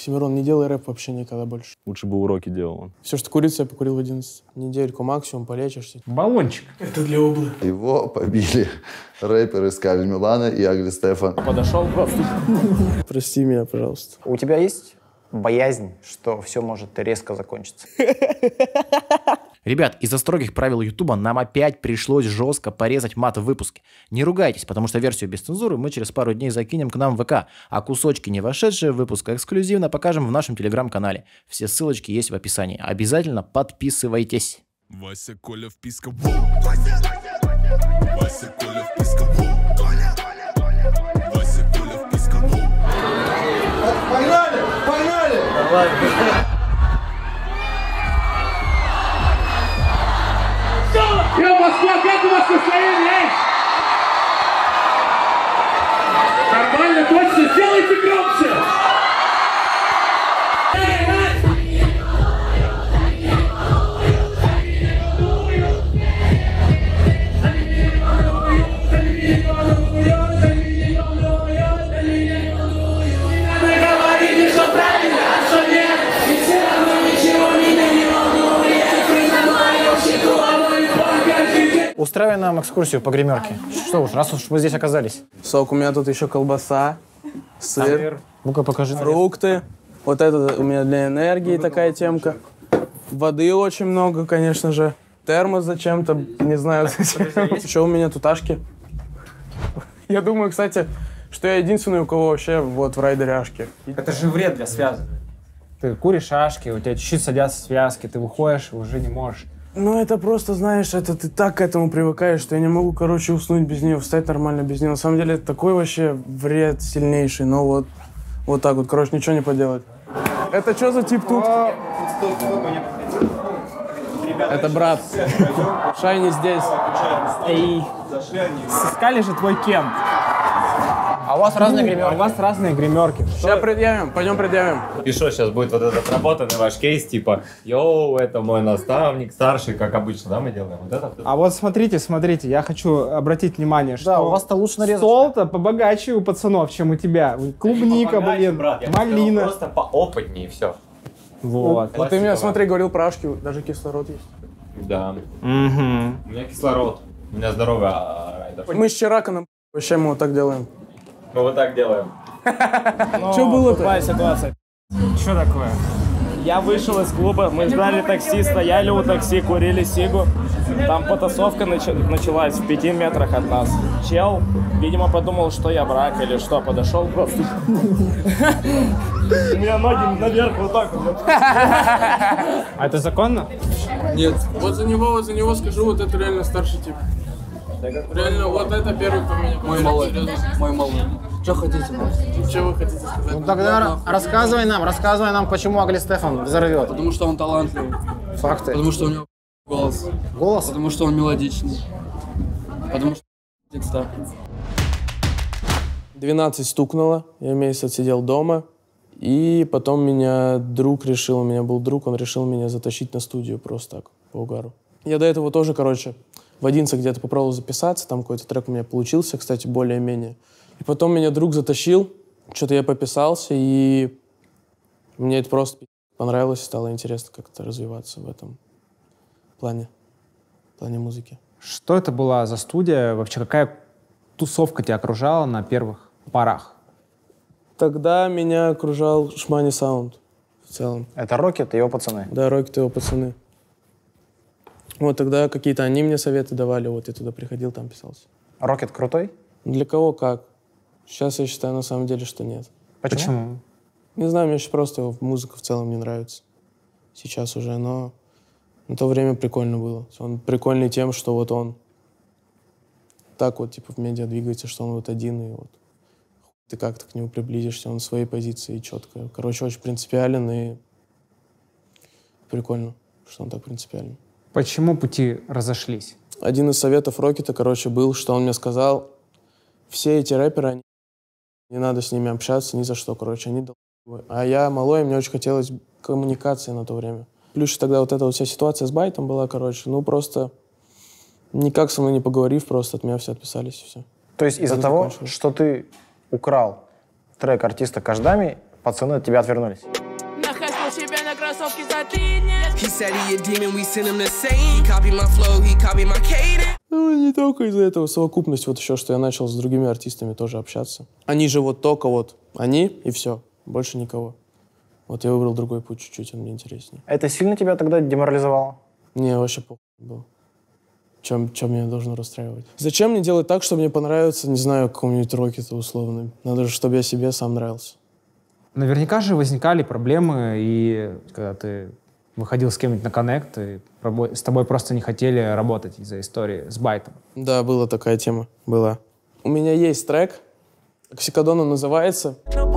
Оксимирон, не делай рэп вообще никогда больше. Лучше бы уроки делал он. Все, что курица, я покурил в 11. Недельку максимум, полечишься. Баллончик. Это для облы. Его побили рэперы из Кавель Милана и Агли Стефан. Подошел просто. Прости меня, пожалуйста. У тебя есть боязнь, что все может резко закончиться? Ребят, из-за строгих правил Ютуба нам опять пришлось жестко порезать мат в выпуске. Не ругайтесь, потому что версию без цензуры мы через пару дней закинем к нам в ВК, а кусочки, не вошедшие в выпуск, эксклюзивно покажем в нашем телеграм-канале. Все ссылочки есть в описании. Обязательно подписывайтесь. Вася, Коля, вписка. Вася, Коля, вписка. Вася, Коля, вписка. Погнали! Погнали! Давай! Москва, как у вас настроение? Нормально, точно, сделайте громче! Устраивай нам экскурсию по гримерке. Что уж, раз уж мы здесь оказались. Сок, у меня тут еще колбаса, сыр, Ну-ка покажи. фрукты. Вот это у меня для энергии такая темка. Воды очень много, конечно же. Термос зачем-то, не знаю зачем. Еще у меня тут ашки. Я думаю, кстати, что я единственный, у кого вообще вот в райдере ашки. Это же вред для связок. Ты куришь ашки, у тебя чуть-чуть садятся связки, ты выходишь и уже не можешь. Ну, это просто, знаешь, это ты так к этому привыкаешь, что я не могу, короче, уснуть без нее, встать нормально без нее. На самом деле, это такой вообще вред сильнейший, но вот так вот, короче, ничего не поделать. Это что за тип тут? Это брат. Шайни здесь. Эй, сыскали же твой кемп. А у вас разные гримерки. У вас разные гримерки. Сейчас предъявим, пойдем предъявим. И что, сейчас будет вот этот отработанный ваш кейс, типа, йоу, это мой наставник, старший, как обычно, да, мы делаем? Вот это? А вот смотрите, я хочу обратить внимание, что Да, у вас-то лучше нарезать. стол-то побогаче у пацанов, чем у тебя. Клубника, блин, брат, я малина. просто поопытнее, все. Вот. Вот ты меня, смотри, говорил про ашки, даже кислород есть. Да. Угу. У меня кислород, у меня здоровый райдер. Мы с Чираканом, вообще мы вот так делаем. Мы вот так делаем. Что было-то? Тупая ситуация. Что такое? Я вышел из клуба, мы ждали такси, стояли у такси, курили сигу. Там потасовка началась в 5 метрах от нас. Чел, видимо, подумал, что я брак или что, подошел просто. У меня ноги наверх вот так вот. А это законно? Нет. Вот за него скажу, вот это реально старший тип. Реально, вот это первый по меня. Мой малый. Мой малый. Что хотите? Что вы хотите сказать? Ну тогда рассказывай нам, почему Агли Стефан взорвет. Потому что он талантливый. Факты. Потому что у него голос. Голос? Потому что он мелодичный. Потому что текста. 12 стукнуло, я месяц сидел дома. И потом меня друг решил, у меня был друг, он решил меня затащить на студию просто так, по угару. Я до этого тоже, короче, в 11 где-то попробовал записаться, там какой-то трек у меня получился, кстати, более-менее. И потом меня друг затащил, что-то я пописался, и мне это просто понравилось, стало интересно как-то развиваться в этом плане музыки. Что это была за студия? Вообще, какая тусовка тебя окружала на первых порах? Тогда меня окружал Шмани Саунд в целом. Это Рокет и его пацаны. Да, Рокет и его пацаны. Вот тогда какие-то они мне советы давали, вот я туда приходил, там писался. Рокет крутой? Для кого как. Сейчас я считаю на самом деле, что нет. Почему? Не знаю, мне сейчас просто его музыка в целом не нравится. Сейчас уже, но на то время прикольно было. Он прикольный тем, что вот он так вот типа в медиа двигается, что он вот один, и вот ты как-то к нему приблизишься, он в своей позиции четко. Короче, очень принципиален, и прикольно, что он так принципиален. Почему пути разошлись? Один из советов Рокета, короче, был, что он мне сказал, все эти рэперы, не надо с ними общаться ни за что, короче, они долбоебы. А я малой, мне очень хотелось коммуникации на то время. Плюс тогда вот эта вот вся ситуация с Байтом была, короче, ну просто никак со мной не поговорив, просто от меня все отписались, и все. То есть из-за того, что ты украл трек артиста Каждами, пацаны от тебя отвернулись? Ну, не только из-за этого, совокупность вот еще, что я начал с другими артистами тоже общаться. Они же вот только вот, они и все, больше никого. Вот я выбрал другой путь чуть-чуть, он мне интереснее. Это сильно тебя тогда деморализовало? Не, вообще похуй был. Чем меня должно расстраивать? Зачем мне делать так, чтобы мне понравиться, не знаю, какому-нибудь роке-то условно? Надо же, чтобы я себе сам нравился. Наверняка же возникали проблемы, и когда ты выходил с кем-нибудь на коннект, и с тобой просто не хотели работать из-за истории с байтом. Да, была такая тема, была. У меня есть трек, «Оксикодон» он называется.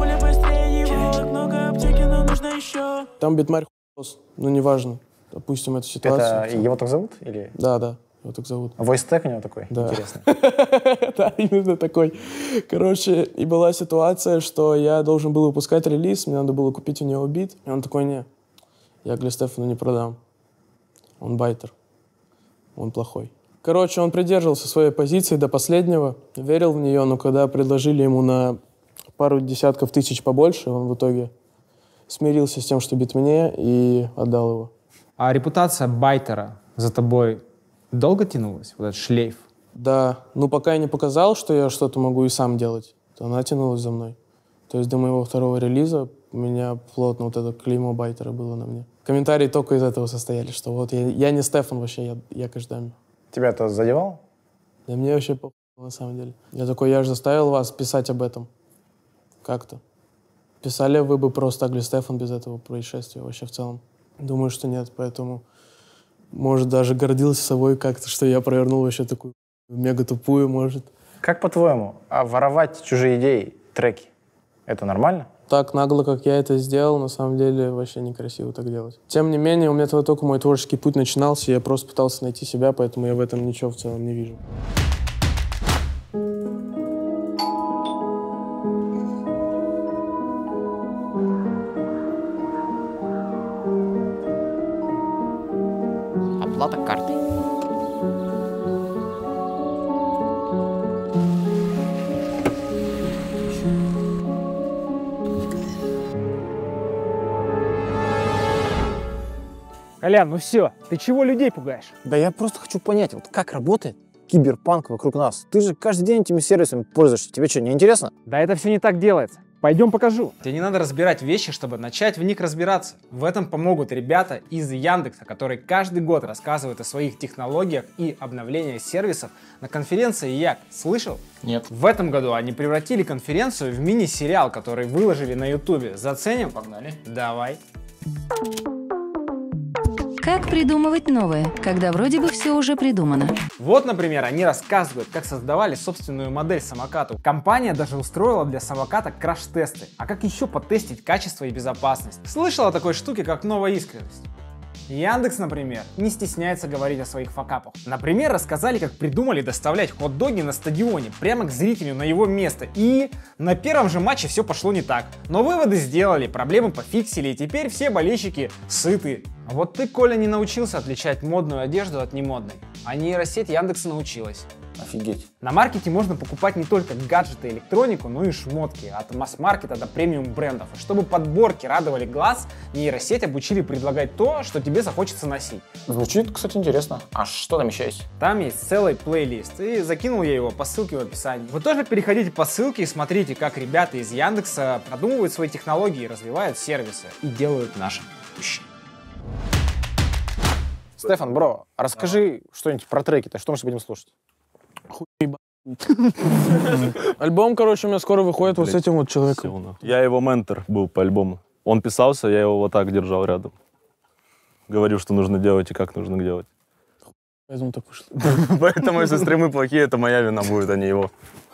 Там битмарь хуёс, но неважно. Допустим, эту ситуацию. Это его так зовут? Или... Да, его так зовут. Войс-тек у него такой? Да. Интересный. Да, именно такой. Короче, и была ситуация, что я должен был выпускать релиз, мне надо было купить у него бит. И он такой: не, я Гли Стефану не продам. Он байтер. Он плохой. Короче, он придерживался своей позиции до последнего, верил в нее, но когда предложили ему на пару десятков тысяч побольше, он в итоге смирился с тем, что бит мне, и отдал его. А репутация байтера за тобой долго тянулась, вот этот шлейф? Да, ну пока я не показал, что я что-то могу и сам делать, то она тянулась за мной. То есть до моего второго релиза у меня плотно вот это клеймо байтера было на мне. Комментарии только из этого состояли, что вот я не Стефан вообще, я Кождами. Тебя это задевало? Да мне вообще похуй, на самом деле. Я такой: я же заставил вас писать об этом. Как-то. Писали вы бы просто Гли Стефан без этого происшествия вообще в целом? Думаю, что нет, поэтому, может, даже гордился собой как-то, что я провернул вообще такую мега тупую, может. Как по-твоему, а воровать чужие идеи, треки, это нормально? Так нагло, как я это сделал, на самом деле вообще некрасиво так делать. Тем не менее, у меня только мой творческий путь начинался, я просто пытался найти себя, поэтому я в этом ничего в целом не вижу. Оплата картой. Колян, ну все, ты чего людей пугаешь? Да я просто хочу понять, вот как работает киберпанк вокруг нас. Ты же каждый день этими сервисами пользуешься. Тебе что, не интересно? Да это все не так делается. Пойдем покажу. Тебе не надо разбирать вещи, чтобы начать в них разбираться. В этом помогут ребята из Яндекса, которые каждый год рассказывают о своих технологиях и обновлениях сервисов на конференции Як. Слышал? Нет. В этом году они превратили конференцию в мини-сериал, который выложили на Ютубе. Заценим? Погнали. Давай. Как придумывать новое, когда вроде бы все уже придумано? Вот, например, они рассказывают, как создавали собственную модель самоката. Компания даже устроила для самоката краш-тесты. А как еще потестить качество и безопасность? Слышал о такой штуке, как новая искренность? Яндекс, например, не стесняется говорить о своих факапах. Например, рассказали, как придумали доставлять хот-доги на стадионе прямо к зрителю на его место. И на первом же матче все пошло не так. Но выводы сделали, проблемы пофиксили, и теперь все болельщики сыты. А вот ты, Коля, не научился отличать модную одежду от немодной. А нейросеть Яндекса научилась. Офигеть. На маркете можно покупать не только гаджеты и электронику, но и шмотки, от масс-маркета до премиум брендов. И чтобы подборки радовали глаз, нейросеть обучили предлагать то, что тебе захочется носить. Звучит, кстати, интересно. А что там еще есть? Там есть целый плейлист, и закинул я его по ссылке в описании. Вы тоже переходите по ссылке и смотрите, как ребята из Яндекса продумывают свои технологии, развивают сервисы и делают наше будущее. Стефан, бро, расскажи что-нибудь про треки-то, что мы будем слушать? Альбом, короче, у меня скоро выходит вот с этим вот человеком. Я его ментор был по альбому. Он писался, я его вот так держал рядом. Говорил, что нужно делать и как нужно делать. Поэтому так вышло. Поэтому, если стримы плохие, это моя вина будет, а не его.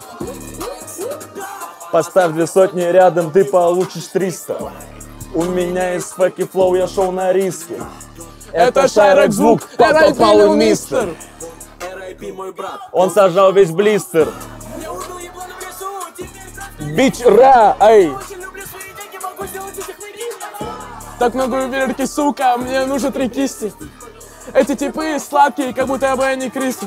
Поставь 200 рядом, ты получишь 300. У меня есть фэки флоу, я шел на риски. Это Шайрек звук, попал мистер. Он сажал весь блистер. Бич ра, ай. Так много ювелирки, сука, мне нужно 3 кисти. Эти типы сладкие, как будто бы они Кристи.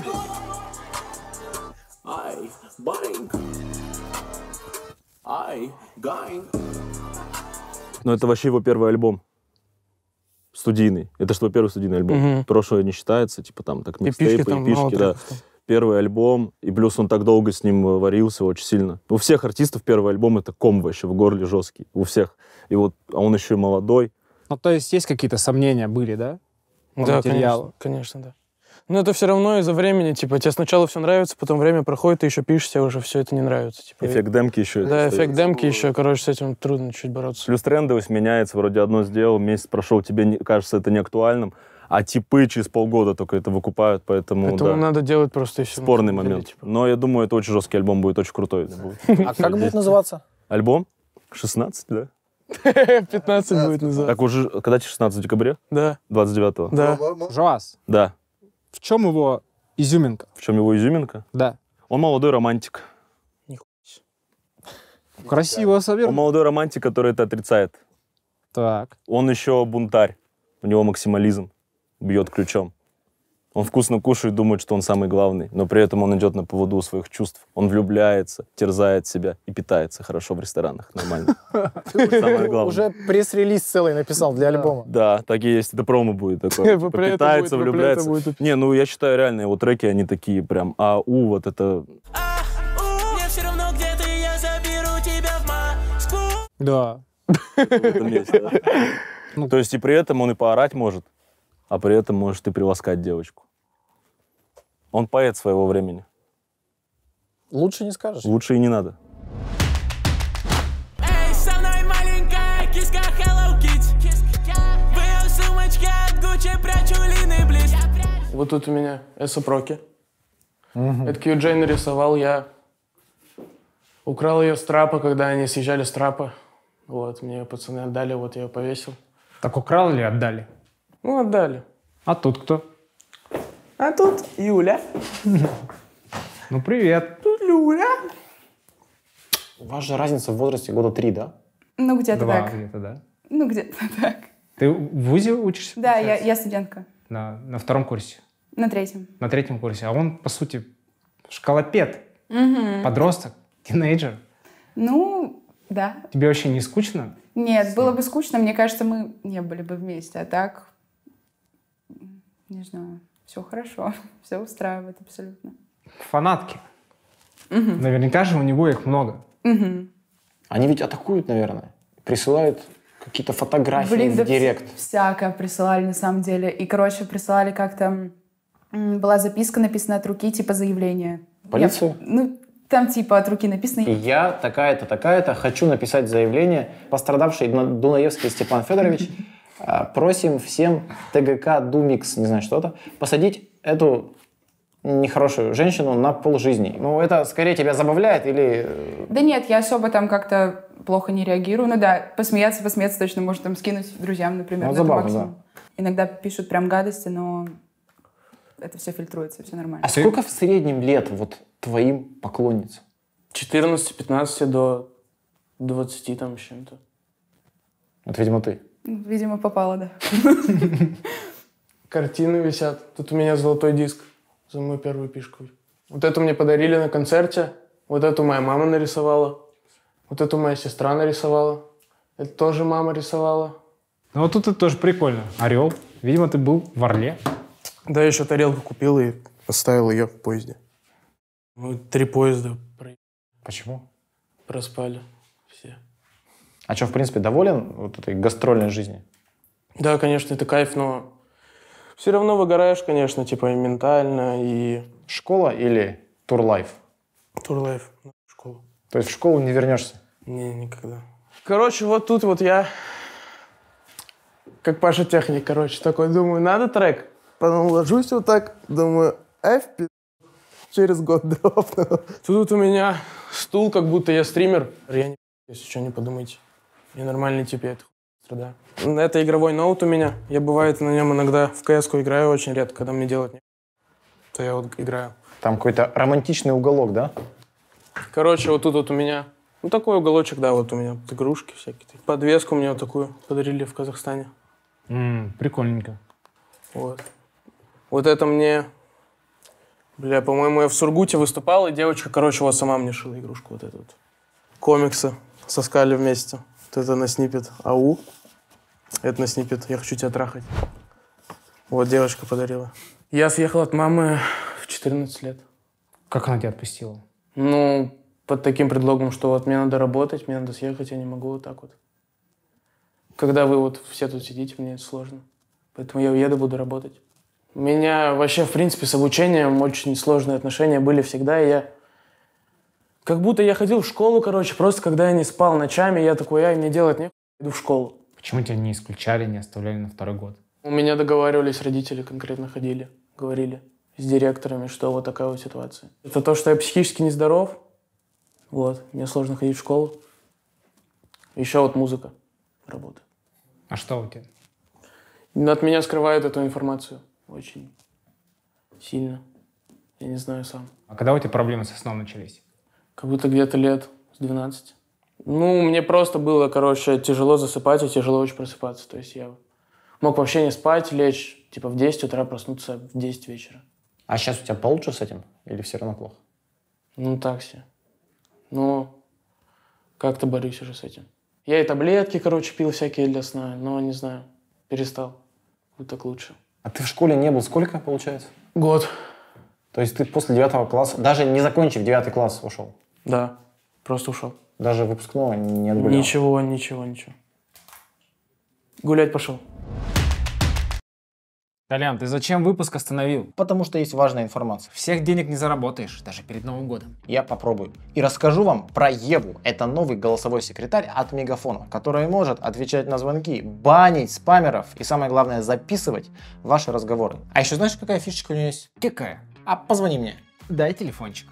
Но это вообще его первый альбом. Студийный. Это что, первый студийный альбом. Мгм. Прошлое не считается, типа там так Эпишки микстейпы, там, мало эпишки, да. треков там. Первый альбом, и плюс он так долго с ним варился очень сильно. У всех артистов первый альбом — это ком вообще в горле жесткий. У всех. И вот, а он еще и молодой. Ну, то есть есть какие-то сомнения были, да? По Да, материалу? конечно, да. Но это все равно из-за времени, типа, тебе сначала все нравится, потом время проходит, ты еще пишешь, тебе уже все это не нравится. Типа, Эффект демки еще. Да, это эффект стоит. демки еще, короче, с этим трудно чуть бороться. Плюс трендовость меняется, вроде одно сделал, месяц прошел, тебе кажется это неактуальным, а типы через полгода только это выкупают, поэтому Поэтому да. надо делать просто и все. Спорный момент. Но я думаю, это очень жесткий альбом будет, очень крутой. А как будет называться? Альбом? 16, да? 15 будет называться. Так уже, когда 16 в декабре? Да. 29-го? Да. Жоас, Да. в чем его изюминка? В чем его изюминка? Да. Он молодой романтик. Красиво, Он Сабир. молодой романтик, который это отрицает. Так. Он еще бунтарь. У него максимализм. Бьет ключом. Он вкусно кушает, думает, что он самый главный, но при этом он идет на поводу у своих чувств. Он влюбляется, терзает себя и питается хорошо в ресторанах. Нормально. Самое главное. Уже пресс-релиз целый написал для альбома. Да, так и есть. Это промо будет такое. Вупле это Питается, будет, вупле влюбляется. это будет. Не, ну я считаю, реально, его треки, они такие прям вот это... Мне все равно, где ты, я заберу тебя в Москву. Да. в этом месте, да. То есть и при этом он и поорать может, а при этом может и приласкать девочку. Он поэт своего времени. Лучше не скажешь. Лучше и не надо. Эй, со мной маленькая киска Hello Kitty. В ее сумочке от Gucci прячу лины близ. Вот тут у меня эсопроки. Это QJ нарисовал, я украл ее с трапа, когда они съезжали с трапа. Вот, мне ее пацаны отдали, вот я ее повесил. Так украл или отдали? Ну, отдали. А тут кто? А тут Юля. Ну, привет. Тут Юля. У вас же разница в возрасте года 3, да? Ну, где-то Два так. где-то, да? Ну, где-то так. Ты в ВУЗе учишься? Да, получается? я студентка. На втором курсе. На 3-м. На 3-м курсе. А он, по сути, школопед. Мгм. Подросток. Тинейджер. Ну, да. Тебе вообще не скучно? Нет, было бы скучно, мне кажется, мы не были бы вместе. А так, не знаю, все хорошо, все устраивает абсолютно. Фанатки. Мгм. Наверняка же у него их много. Мгм. Они ведь атакуют, наверное. Присылают какие-то фотографии Блин, да в директ. всякое присылали на самом деле. И, короче, присылали как-то... Была записка, написана от руки, типа заявление. Полицию? Ну, там типа от руки написано. Я такая-то, такая-то, хочу написать заявление. Пострадавший Дунаевский Степан Федорович, просим всем ТГК Думикс, не знаю что-то, посадить эту нехорошую женщину на полжизни. Ну, это скорее тебя забавляет или... Да нет, я особо там как-то плохо не реагирую. Ну да, посмеяться точно, может там скинуть друзьям, например. Ну, но это забавно, максимум. Иногда пишут прям гадости, но это все фильтруется, все нормально. А сколько в среднем лет вот твоим поклонницам? 14-15 до 20 там с чем-то. Вот, видимо, ты. Видимо, попало, да. Картины висят. Тут у меня золотой диск за мою первую пишку. Вот эту мне подарили на концерте. Вот эту моя мама нарисовала. Вот эту моя сестра нарисовала. Это тоже мама рисовала. Ну вот тут это тоже прикольно. Орел. Видимо, ты был в Орле. Да, еще тарелку купил и поставил ее в поезде. Мы 3 поезда Почему? проспали все. А что, в принципе, доволен вот этой гастрольной жизнью? Да, конечно, это кайф, но все равно выгораешь, конечно, типа и ментально, и... Школа или турлайф? Турлайф, школа. То есть в школу не вернешься? Не, никогда. Короче, вот тут вот я, как Паша Техник, короче, такой, думаю, надо трек? Потом ложусь вот так, думаю, через год дропну. Тут у меня стул, как будто я стример. Я не если что, не подумайте. Я нормальный тип, я это страдаю. Это игровой ноут у меня. Я, бывает, на нем иногда в CS-ку играю очень редко, когда мне делать нечего. То я вот играю. Там какой-то романтичный уголок, да? Короче, вот тут вот у меня, ну такой уголочек, да, вот у меня вот игрушки всякие. Подвеску мне вот такую подарили в Казахстане. Прикольненько. Вот. Вот это мне, бля, по-моему, я в Сургуте выступал, и девочка, короче, вот сама мне шила игрушку вот эту вот. Комиксы соскали вместе. Вот это на снипет ау. Это на снипет я хочу тебя трахать. Вот девушка подарила. Я съехал от мамы в 14 лет. Как она тебя отпустила? Ну, под таким предлогом, что вот мне надо работать, мне надо съехать, я не могу вот так вот. Когда вы вот все тут сидите, мне это сложно. Поэтому я уеду, буду работать. У меня вообще, в принципе, с обучением очень сложные отношения были всегда. И я... Как будто я ходил в школу, короче, просто когда я не спал ночами, я такой, мне делать нехуй, иду в школу. Почему тебя не исключали, не оставляли на второй год? У меня договаривались родители, конкретно ходили, говорили с директорами, что вот такая вот ситуация. Это то, что я психически нездоров. Вот, мне сложно ходить в школу. Еще вот музыка работает. А что у тебя? От меня скрывают эту информацию очень сильно. Я не знаю сам. А когда у тебя проблемы со сном начались? Как будто где-то лет с 12. Ну, мне просто было, короче, тяжело засыпать и тяжело очень просыпаться. То есть я мог вообще не спать, лечь, типа в 10 утра, проснуться в 10 вечера. А сейчас у тебя получше с этим? Или все равно плохо? Ну, так себе. Но как-то борюсь уже с этим. Я и таблетки, короче, пил всякие для сна, но, не знаю, перестал. Вот так лучше. А ты в школе не был сколько, получается? Год. То есть ты после 9 класса, даже не закончив 9 класс, ушел? Да, просто ушел. Даже выпускного не отгулял? Ничего. Гулять пошел. Толян, ты зачем выпуск остановил? Потому что есть важная информация. Всех денег не заработаешь, даже перед Новым годом. Я попробую. И расскажу вам про Еву. Это новый голосовой секретарь от Мегафона, который может отвечать на звонки, банить спамеров и, самое главное, записывать ваши разговоры. А еще знаешь, какая фишечка у нее есть? Какая? А позвони мне. Дай телефончик.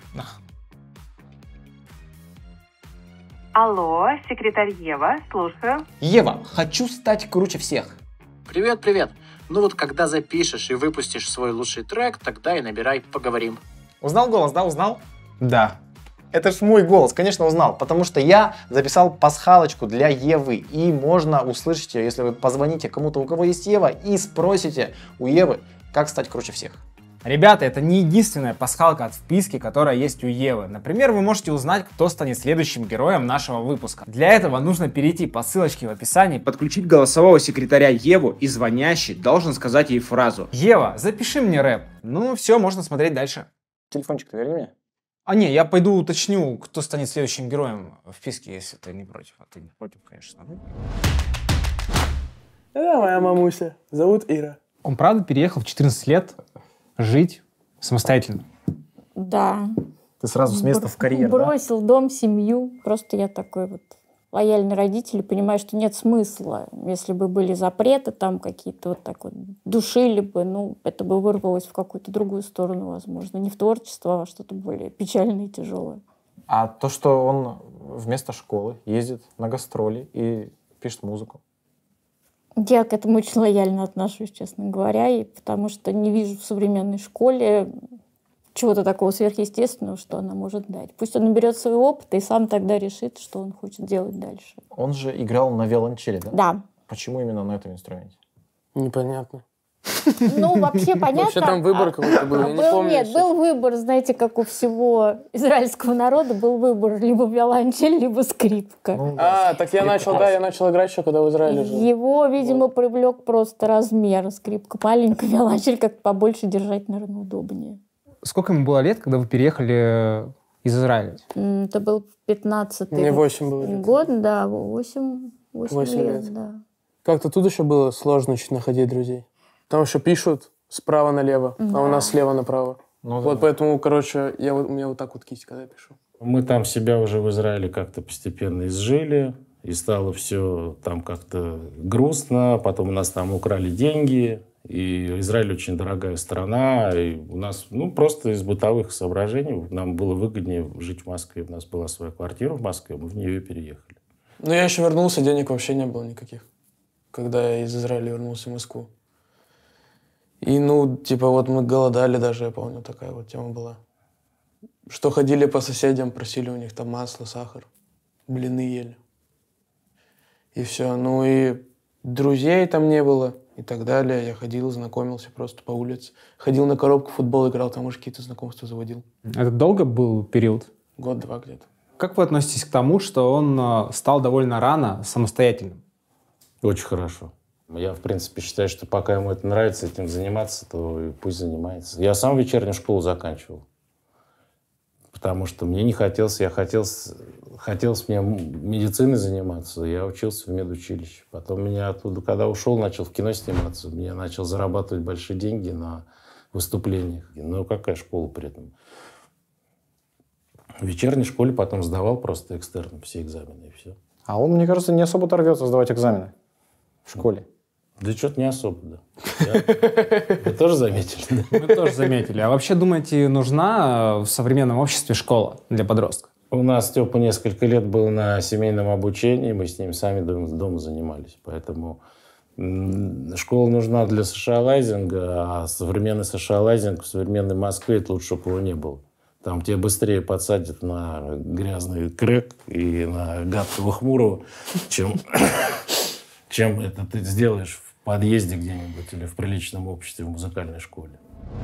Алло, секретарь Ева, слушаю. Ева, хочу стать круче всех. Привет. Ну вот когда запишешь и выпустишь свой лучший трек, тогда и набирай, поговорим. Узнал голос, да, узнал? Да. Это ж мой голос, конечно, узнал, потому что я записал пасхалочку для Евы, и можно услышать ее, если вы позвоните кому-то, у кого есть Ева, и спросите у Евы, как стать круче всех. Ребята, это не единственная пасхалка от вписки, которая есть у Евы. Например, вы можете узнать, кто станет следующим героем нашего выпуска. Для этого нужно перейти по ссылочке в описании, подключить голосового секретаря Еву, и звонящий должен сказать ей фразу: «Ева, запиши мне рэп». Ну все, можно смотреть дальше. Телефончик ты верни мне. А не, я пойду уточню, кто станет следующим героем в вписке, если ты не против. А ты не против, конечно. Это моя мамуся. Зовут Ира. Он правда переехал в 14 лет жить самостоятельно? Да. Ты сразу с места в карьер, бросил дом, семью. Просто я такой вот лояльный родитель и понимаю, что нет смысла. Если бы были запреты там какие-то, вот так вот душили бы, ну, это бы вырвалось в какую-то другую сторону, возможно. Не в творчество, а что-то более печальное и тяжелое. А то, что он вместо школы ездит на гастроли и пишет музыку? Я к этому очень лояльно отношусь, честно говоря, и потому что не вижу в современной школе чего-то такого сверхъестественного, что она может дать. Пусть он наберет свой опыт и сам тогда решит, что он хочет делать дальше. Он же играл на виолончели, да? Да. Почему именно на этом инструменте? Непонятно. Ну, вообще понятно. Вообще там выбор какой-то был, я не помню. Нет, был выбор, знаете, как у всего израильского народа, был выбор либо виолончель, либо скрипка. Так я начал играть еще, когда в Израиле жил. Его, видимо, привлек просто размер. Скрипка маленькая, виолончель как побольше держать, наверное, удобнее. Сколько ему было лет, когда вы переехали из Израиля? Это был 15-й Мне 8 было лет. год, да, 8 лет, да. Как-то тут еще было сложно чуть находить друзей. Там еще пишут справа налево, а у нас слева направо. Вот поэтому, короче, у меня вот так вот кисть, когда я пишу. Мы там себя уже в Израиле как-то постепенно изжили, и стало все там как-то грустно. Потом у нас там украли деньги, и Израиль очень дорогая страна, и у нас, просто из бытовых соображений нам было выгоднее жить в Москве. У нас была своя квартира в Москве, мы в нее переехали. Ну, я еще вернулся, денег вообще не было никаких, когда я из Израиля вернулся в Москву. И, вот мы голодали даже, я помню, такая вот тема была. Что ходили по соседям, просили у них там масло, сахар, блины ели. И все. И друзей там не было и так далее. Я ходил, знакомился просто по улице. Ходил на коробку, футбол играл, там уже какие-то знакомства заводил. Это долго был период? Год-два где-то. Как вы относитесь к тому, что он стал довольно рано самостоятельным? Очень хорошо. Я, в принципе, считаю, что пока ему это нравится, этим заниматься, то и пусть занимается. Я сам вечернюю школу заканчивал. Потому что мне не хотелось, хотелось мне медициной заниматься. Я учился в медучилище. Потом меня оттуда, когда ушел, начал в кино сниматься. Я начал зарабатывать большие деньги на выступлениях. Ну, какая школа при этом? В вечерней школе потом сдавал просто экстерном все экзамены, и все. А он, мне кажется, не особо торгется сдавать экзамены в школе. Да что-то не особо, да. Вы тоже заметили? Мы тоже заметили. А вообще, думаете, нужна в современном обществе школа для подростков? У нас Степа несколько лет был на семейном обучении, мы с ним сами дома занимались. Поэтому школа нужна для социалайзинга, а современный социалайзинг в современной Москве, это лучше, чтобы его не было. Там тебя быстрее подсадят на грязный крэк и на гадкого хмурого, чем это ты сделаешь в подъезде где-нибудь или в приличном обществе в музыкальной школе.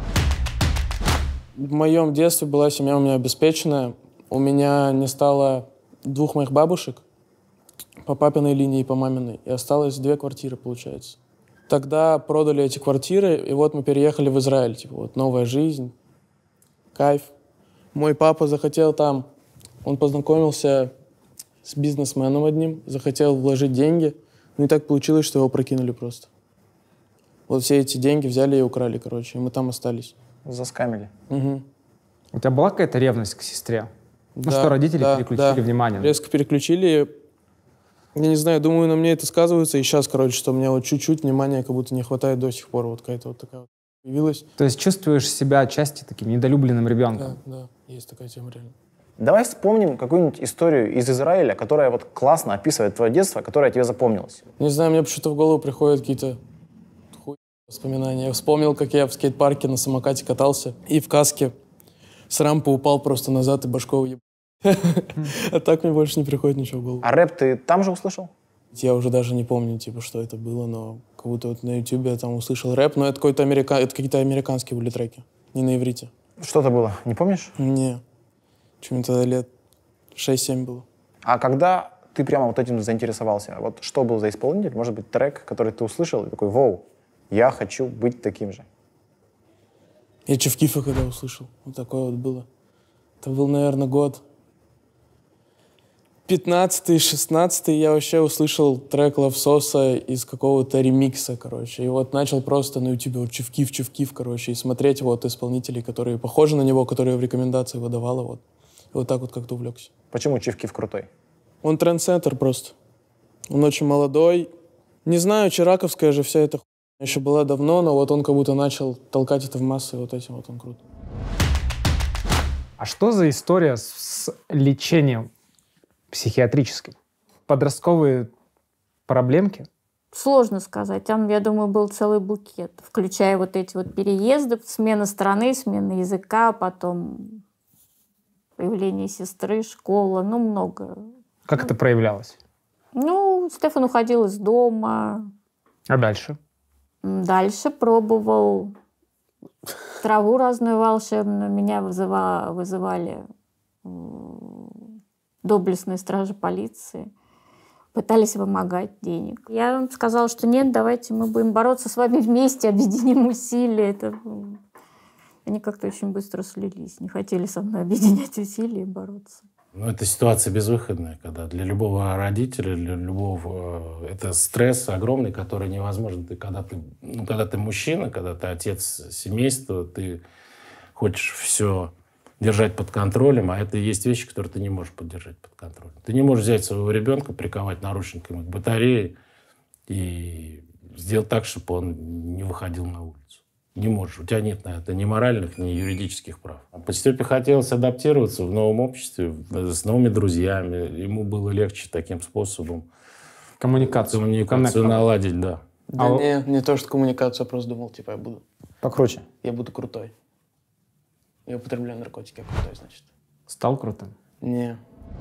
В моем детстве была семья у меня обеспеченная. У меня не стало 2 моих бабушек по папиной линии и по маминой. И осталось 2 квартиры, получается. Тогда продали эти квартиры, и вот мы переехали в Израиль. Типа вот новая жизнь, кайф. Мой папа захотел там, он познакомился с бизнесменом одним, захотел вложить деньги. Ну и так получилось, что его прокинули просто. Вот все эти деньги взяли и украли, короче, и мы там остались. Заскамили. Угу. У тебя была какая-то ревность к сестре? Да, что родители переключили внимание? Резко переключили. Я не знаю, думаю, на мне это сказывается и сейчас, короче, что мне вот чуть-чуть внимания как будто не хватает до сих пор. Вот какая-то вот такая вот появилась. То есть чувствуешь себя отчасти таким недолюбленным ребенком? Да, есть такая тема реально. Давай вспомним какую-нибудь историю из Израиля, которая вот классно описывает твое детство, которая тебе запомнилась. Не знаю, мне почему-то в голову приходят какие-то воспоминания. Я вспомнил, как я в скейт-парке на самокате катался и в каске с рампы упал просто назад и башкой уебал. А так мне больше не приходит ничего в голову. А рэп ты там же услышал? Я уже даже не помню, типа, что это было, но как будто вот на ютубе я там услышал рэп, но это какие-то американские были треки, не на иврите. Что-то было, не помнишь? Не. Мне тогда лет 6-7 было. А когда ты прямо вот этим заинтересовался, вот что был за исполнитель? Может быть, трек, который ты услышал, и такой, вау, я хочу быть таким же. Я Чевкифа когда услышал, вот такое вот было. Это был, наверное, год 15-16, я вообще услышал трек Лавсоса из какого-то ремикса, короче. И вот начал просто на ютубе вот Чевкиф, короче, и смотреть вот исполнителей, которые похожи на него, которые в рекомендации выдавала, вот. И вот так вот как-то увлекся. Почему Чевкиф крутой? Он трендсеттер просто. Он очень молодой. Не знаю, чираковская же вся эта хуйня еще была давно, но вот он как будто начал толкать это в массы, и вот этим вот он крут. А что за история с лечением психиатрическим? Подростковые проблемки? Сложно сказать. Там, я думаю, был целый букет, включая вот эти вот переезды, смена страны, смена языка, потом появление сестры, школа, ну, много. Как это проявлялось? Ну, Стефан уходил из дома. А дальше? Дальше пробовал траву разную волшебную. Меня вызывали доблестные стражи полиции. Пытались вымогать денег. Я им сказала, что нет, давайте мы будем бороться с вами вместе, объединим усилия. Они как-то очень быстро слились, не хотели со мной объединять усилия и бороться. Ну, это ситуация безвыходная, когда для любого родителя, для любого... Это стресс огромный, который невозможен. Когда ты мужчина, когда ты отец семейства, ты хочешь все держать под контролем, а это и есть вещи, которые ты не можешь поддержать под контролем. Ты не можешь взять своего ребенка, приковать наручниками к батарее и сделать так, чтобы он не выходил на улицу. Не можешь. У тебя нет на это ни моральных, ни юридических прав. А по Степе хотелось адаптироваться в новом обществе, с новыми друзьями. Ему было легче таким способом коммуникацию наладить, да. Да не то, что коммуникацию, я просто думал, типа, я буду... Покруче. Я буду крутой. Я употребляю наркотики, я крутой, значит. Стал крутым? Не.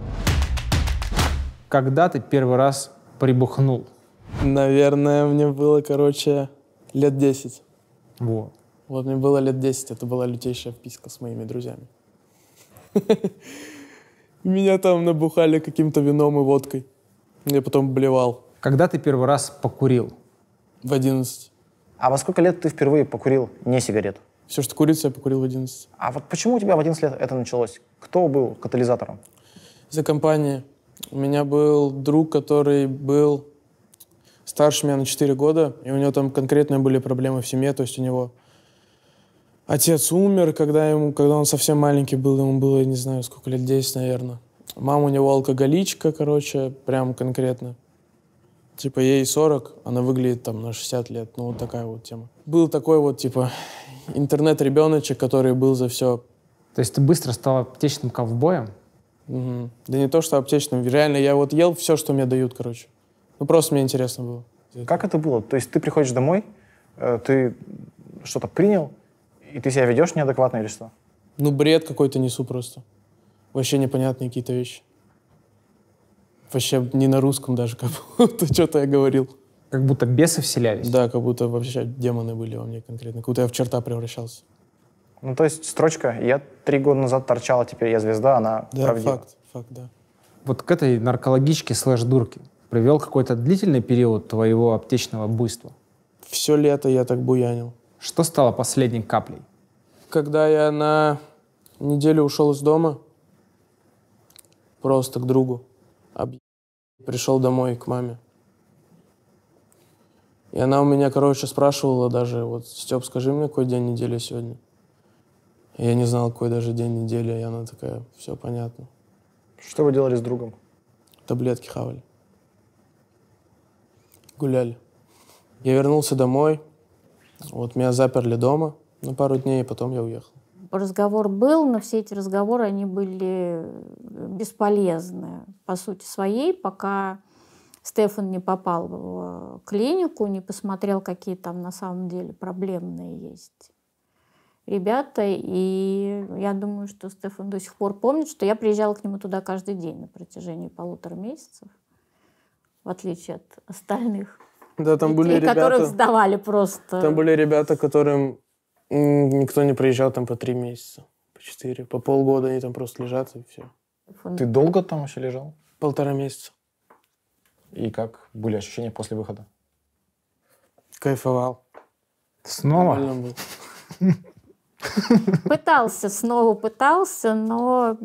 Когда ты первый раз прибухнул? Наверное, мне было, лет 10. Вот. Вот мне было лет 10, это была лютейшая вписка с моими друзьями. Меня там набухали каким-то вином и водкой. Я потом блевал. Когда ты первый раз покурил? В 11. А во сколько лет ты впервые покурил не сигарету? Все, что курица, я покурил в 11. А вот почему у тебя в 11 лет это началось? Кто был катализатором? За компания. У меня был друг, который был старше меня на 4 года, и у него там конкретно были проблемы в семье, то есть у него отец умер, когда он совсем маленький был, ему было, не знаю, сколько лет, 10, наверное. Мама у него алкоголичка, короче, прям конкретно. Типа ей 40, она выглядит там на 60 лет, ну вот такая вот тема. Был такой вот, типа, интернет-ребеночек, который был за все. То есть ты быстро стал аптечным ковбоем? Угу. Да не то, что аптечным. Реально, я вот ел все, что мне дают, короче. Ну, просто мне интересно было. Как это было? То есть ты приходишь домой, ты что-то принял, и ты себя ведешь неадекватно или что? Ну, бред какой-то несу просто. Вообще непонятные какие-то вещи. Вообще не на русском даже, как будто что-то я говорил. Как будто бесы вселялись? Да, как будто вообще демоны были во мне конкретно. Как будто я в черта превращался. Ну, то есть строчка «Я 3 года назад торчала, теперь я звезда», она да, правдива. Факт, да. Вот к этой наркологичке /дурке привел какой-то длительный период твоего аптечного буйства? Все лето я так буянил. Что стало последней каплей? Когда я на неделю ушел из дома, просто к другу, пришел домой к маме. И она у меня, короче, спрашивала даже, вот, Степ, скажи мне, какой день недели сегодня? И я не знал, какой даже день недели, и она такая, все понятно. Что вы делали с другом? Таблетки хавали. Гуляли. Я вернулся домой, вот меня заперли дома на пару дней, и потом я уехал. Разговор был, но все эти разговоры, они были бесполезны по сути своей, пока Стефан не попал в клинику, не посмотрел, какие там на самом деле проблемные есть ребята. И я думаю, что Стефан до сих пор помнит, что я приезжала к нему туда каждый день на протяжении 1,5 месяцев, в отличие от остальных. Да, там были ребята, которых сдавали просто. Там были ребята, которым никто не приезжал там по 3 месяца, по 4, по полгода они там просто лежат и все. Ты долго там вообще лежал? 1,5 месяца. И как были ощущения после выхода? Кайфовал. Снова? Снова пытался, но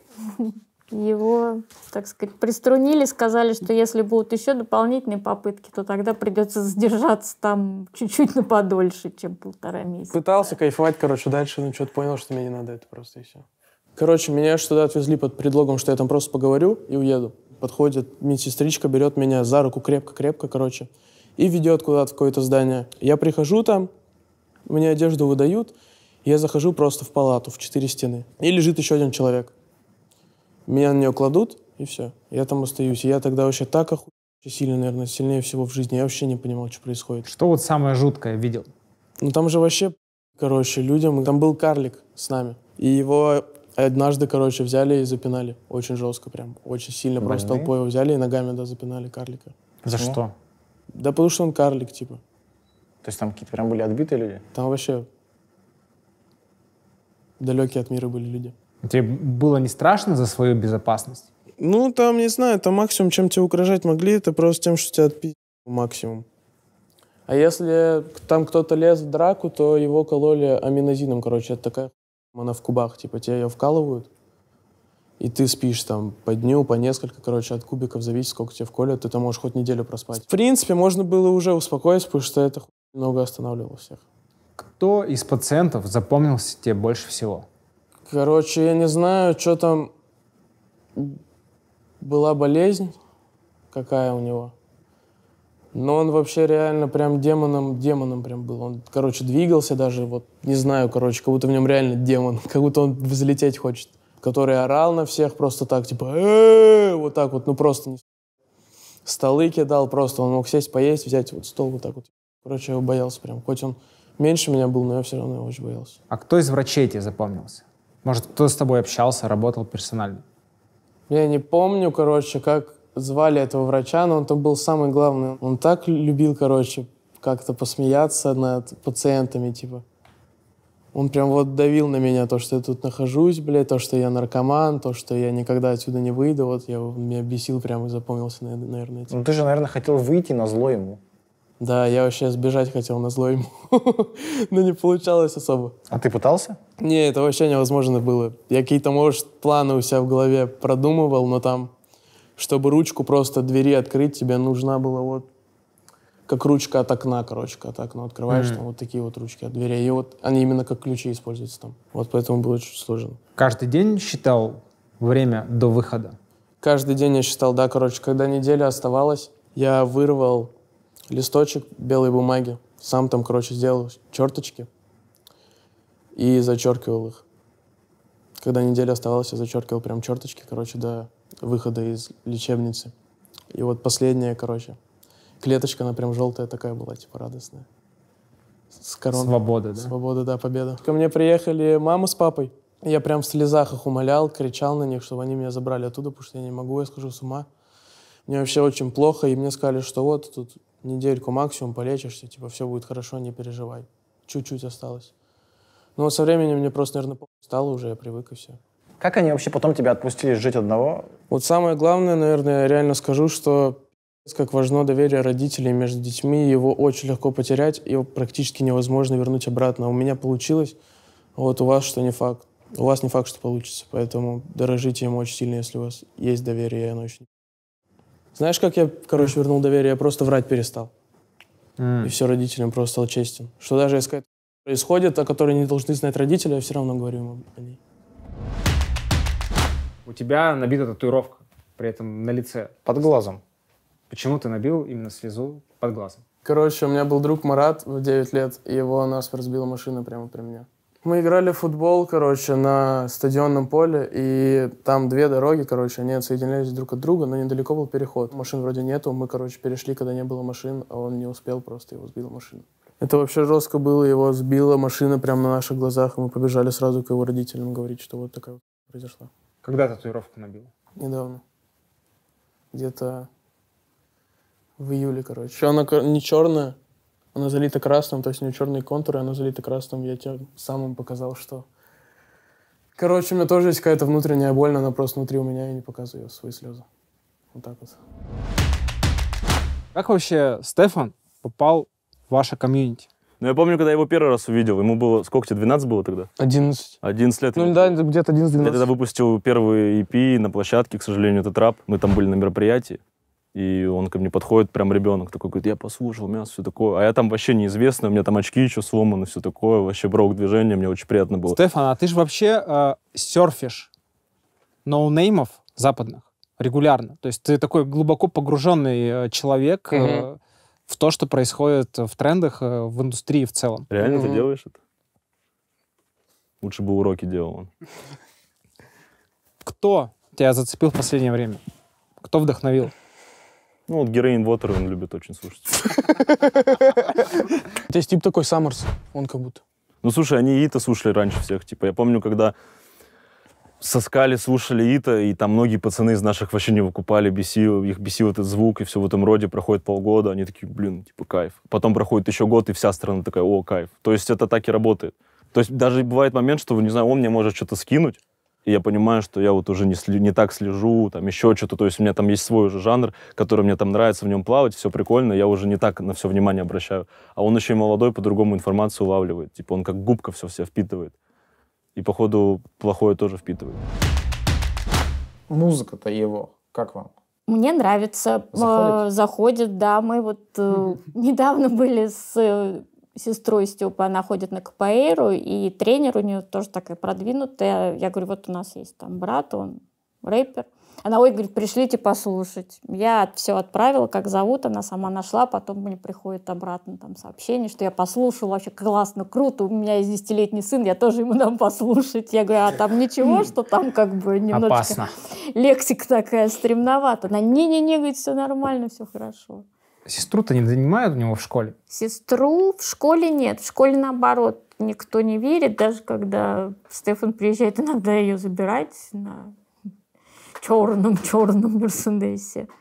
его, так сказать, приструнили, сказали, что если будут еще дополнительные попытки, то тогда придется задержаться там чуть-чуть на подольше, чем 1,5 месяца. Пытался кайфовать, короче, дальше, но что-то понял, что мне не надо это просто, и все. Короче, меня аж туда отвезли под предлогом, что я там просто поговорю и уеду. Подходит медсестричка, берет меня за руку крепко-крепко, короче, и ведет куда-то в какое-то здание. Я прихожу там, мне одежду выдают, я захожу просто в палату, в 4 стены. И лежит еще один человек. Меня на нее кладут, и все. Я там остаюсь. И я тогда вообще так сильно, наверное, сильнее всего в жизни. Я вообще не понимал, что происходит. Что вот самое жуткое видел? Ну там же вообще, короче, людям... Там был карлик с нами. И его однажды, короче, взяли и запинали. Очень жестко прям. Очень сильно. Больные? Просто толпой его взяли и ногами, да, запинали карлика. За что? Да потому что он карлик, типа. То есть там какие-то прям были отбитые люди? Там вообще далекие от мира были люди. Тебе было не страшно за свою безопасность? Ну, там, не знаю, там максимум, чем тебе угрожать могли, это просто тем, что тебя отпи***, максимум. А если там кто-то лез в драку, то его кололи аминозином, короче, это такая она в кубах, типа, тебе ее вкалывают, и ты спишь там по дню, по несколько, короче, от кубиков зависит, сколько тебе вколят, ты там можешь хоть неделю проспать. В принципе, можно было уже успокоиться, потому что это много останавливало всех. Кто из пациентов запомнился тебе больше всего? Короче, я не знаю, что там была болезнь, какая у него. Но он вообще реально прям демоном прям был. Он, короче, двигался даже, вот, не знаю, короче, как будто в нем реально демон, как будто он взлететь хочет. Который орал на всех просто так, типа, вот так вот, ну просто не... Столы кидал просто, он мог сесть, поесть, взять вот стол вот так вот. Короче, я его боялся прям. Хоть он меньше меня был, но я все равно его очень боялся. А кто из врачей тебе запомнился? Может, кто с тобой общался, работал персонально? Я не помню, короче, как звали этого врача, но он там был самый главный. Он так любил, короче, как-то посмеяться над пациентами, типа. Он прям вот давил на меня, то, что я тут нахожусь, блядь, то, что я наркоман, то, что я никогда отсюда не выйду. Вот меня бесил прям и запомнился, наверное, этим. Ну ты же, наверное, хотел выйти на зло ему. Да, я вообще сбежать хотел на зло ему, но не получалось особо. А ты пытался? Не, это вообще невозможно было. Я какие-то, может, планы у себя в голове продумывал, но там, чтобы ручку просто двери открыть, тебе нужна была вот как ручка от окна, короче, когда окно открываешь, там вот такие вот ручки от дверей. И вот они именно как ключи используются там. Вот поэтому было чуть сложно. Каждый день считал время до выхода? Каждый день я считал, да, короче. Когда неделя оставалась, я вырвал листочек белой бумаги, сам там, короче, сделал черточки и зачеркивал их. Когда неделя оставалась, я зачеркивал прям черточки, короче, до выхода из лечебницы. И вот последняя, короче, клеточка, она прям желтая такая была, типа радостная. С короной. Свобода, да? Свобода, да, победа. Ко мне приехали мама с папой. Я прям в слезах их умолял, кричал на них, чтобы они меня забрали оттуда, потому что я не могу, я схожу с ума. Мне вообще очень плохо, и мне сказали, что вот тут недельку максимум полечишься, типа все будет хорошо, не переживай. Чуть-чуть осталось. Но вот со временем мне просто, наверное, стало уже, я привык и все. Как они вообще потом тебя отпустили жить одного? Вот самое главное, наверное, я реально скажу, что как важно доверие родителей между детьми, его очень легко потерять, его практически невозможно вернуть обратно. У меня получилось, а вот у вас что не факт. У вас не факт, что получится, поэтому дорожите им очень сильно, если у вас есть доверие, и оно очень... Знаешь, как я, короче, вернул доверие? Я просто врать перестал. И все родителям просто стал честен. Что даже если какая-то происходит, о которой не должны знать родители, я все равно говорю им о ней. У тебя набита татуировка, при этом на лице. Под глазом. Почему ты набил именно слезу под глазом? Короче, у меня был друг Марат в 9 лет, и его насмерть сбила машина прямо при мне. Мы играли в футбол, короче, на стадионном поле, и там две дороги, короче, они отсоединялись друг от друга, но недалеко был переход. Машин вроде нету, мы, короче, перешли, когда не было машин, а он не успел, просто его сбила машина. Это вообще жестко было, его сбила машина прямо на наших глазах, и мы побежали сразу к его родителям говорить, что вот такая вот произошла. Когда татуировку набил? Недавно. Где-то в июле, короче. Она не черная, она залита красным, то есть у нее черные контуры, она залита красным. Я тебе сам им показал, что... Короче, у меня тоже есть какая-то внутренняя боль, но она просто внутри у меня, и не показываю свои слезы. Вот так вот. Как вообще Стефан попал в ваше комьюнити? Ну, я помню, когда я его первый раз увидел, ему было... Сколько тебе, 12 было тогда? 11. 11 лет. Ну, да, где-то 11-12. Я тогда выпустил первый EP на площадке, к сожалению, это трап. Мы там были на мероприятии. И он ко мне подходит, прям ребенок такой, говорит, я послушал, мясо, все такое. А я там вообще неизвестный, у меня там очки еще сломаны, все такое. Вообще брок движения, мне очень приятно было. Стефан, а ты же вообще серфишь ноунеймов западных регулярно. То есть ты такой глубоко погруженный человек в то, что происходит в трендах, в индустрии в целом. Реально ты делаешь это? Лучше бы уроки делал он. Кто тебя зацепил в последнее время? Кто вдохновил? Ну, вот Героин Вотер он любит очень слушать. У тебя есть тип такой Саммерс, он как будто. Ну, слушай, они Ита слушали раньше всех. Типа, я помню, когда со Скали слушали Ита, и там многие пацаны из наших вообще не выкупали, их бесил этот звук, и все в этом роде. Проходит полгода, они такие, блин, типа, кайф. Потом проходит еще год, и вся страна такая, о, кайф. То есть это так и работает. То есть даже бывает момент, что, не знаю, он мне может что-то скинуть, и я понимаю, что я вот уже не так слежу, там еще что-то. То есть у меня там есть свой уже жанр, который мне там нравится в нем плавать, все прикольно, я уже не так на все внимание обращаю. А он еще и молодой, по-другому информацию улавливает. Типа он как губка все впитывает. И, походу, плохое тоже впитывает. Музыка-то его, как вам? Мне нравится. Заходит, да. Мы вот недавно были с сестрой Степа, она ходит на капоэйру, и тренер у нее тоже такая продвинутая. Я говорю, вот у нас есть там брат, он рэпер. Она, ой, говорит, пришлите послушать. Я все отправила, как зовут, она сама нашла, потом мне приходит обратно там сообщение, что я послушала, вообще классно, круто, у меня есть 10-летний сын, я тоже ему дам послушать. Я говорю, а там ничего, что там как бы немножечко... Опасно. Лексика такая стремновата. Она, не-не-не, говорит, все нормально, все хорошо. Сестру-то не занимают у него в школе? Сестру в школе нет. В школе, наоборот, никто не верит. Даже когда Стефан приезжает иногда ее забирать на черном Мерседесе.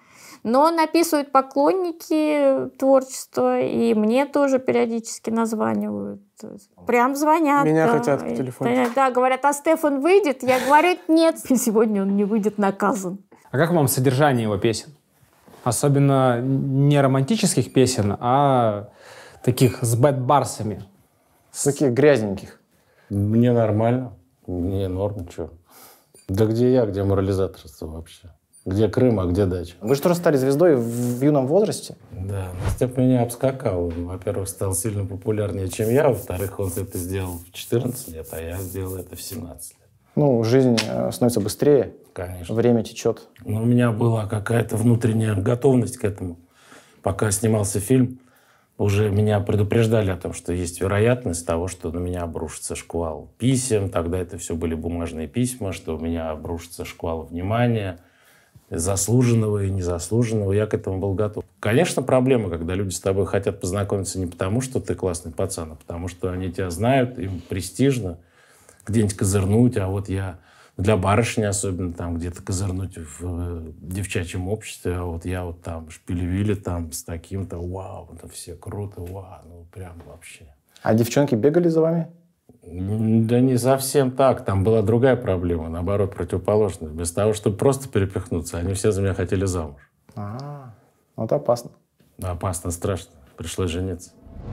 Но написывают поклонники творчества, и мне тоже периодически названивают. Прям звонят. Меня да. хотят по телефону. Да, говорят, а Стефан выйдет? Я говорю, нет, сегодня он не выйдет, наказан. А как вам содержание его песен? Особенно не романтических песен, а таких с бэд-барсами. Таких грязненьких. Мне нормально. Мне норм, что. Да где я, где морализаторство вообще? Где Крым, а где дача? Вы что, стали звездой в юном возрасте? Да, Степ меня обскакал. Он, во-первых, стал сильно популярнее, чем я. Во-вторых, он это сделал в 14 лет, а я сделал это в 17 лет. Ну, жизнь становится быстрее. Конечно. Время течет. Но у меня была какая-то внутренняя готовность к этому. Пока снимался фильм, уже меня предупреждали о том, что есть вероятность того, что на меня обрушится шквал писем. Тогда это все были бумажные письма, что у меня обрушится шквал внимания, заслуженного и незаслуженного. Я к этому был готов. Конечно, проблема, когда люди с тобой хотят познакомиться не потому, что ты классный пацан, а потому что они тебя знают, им престижно где-нибудь козырнуть, а вот я для барышни особенно там где-то козырнуть в девчачьем обществе, а вот я вот там шпилевили там с таким-то, вау, это все круто, вау, ну прям вообще. А девчонки бегали за вами? Да не совсем так. Там была другая проблема, наоборот, противоположная. Вместо того, чтобы просто перепихнуться, они все за меня хотели замуж. Ну это опасно. Опасно, страшно. Пришлось жениться.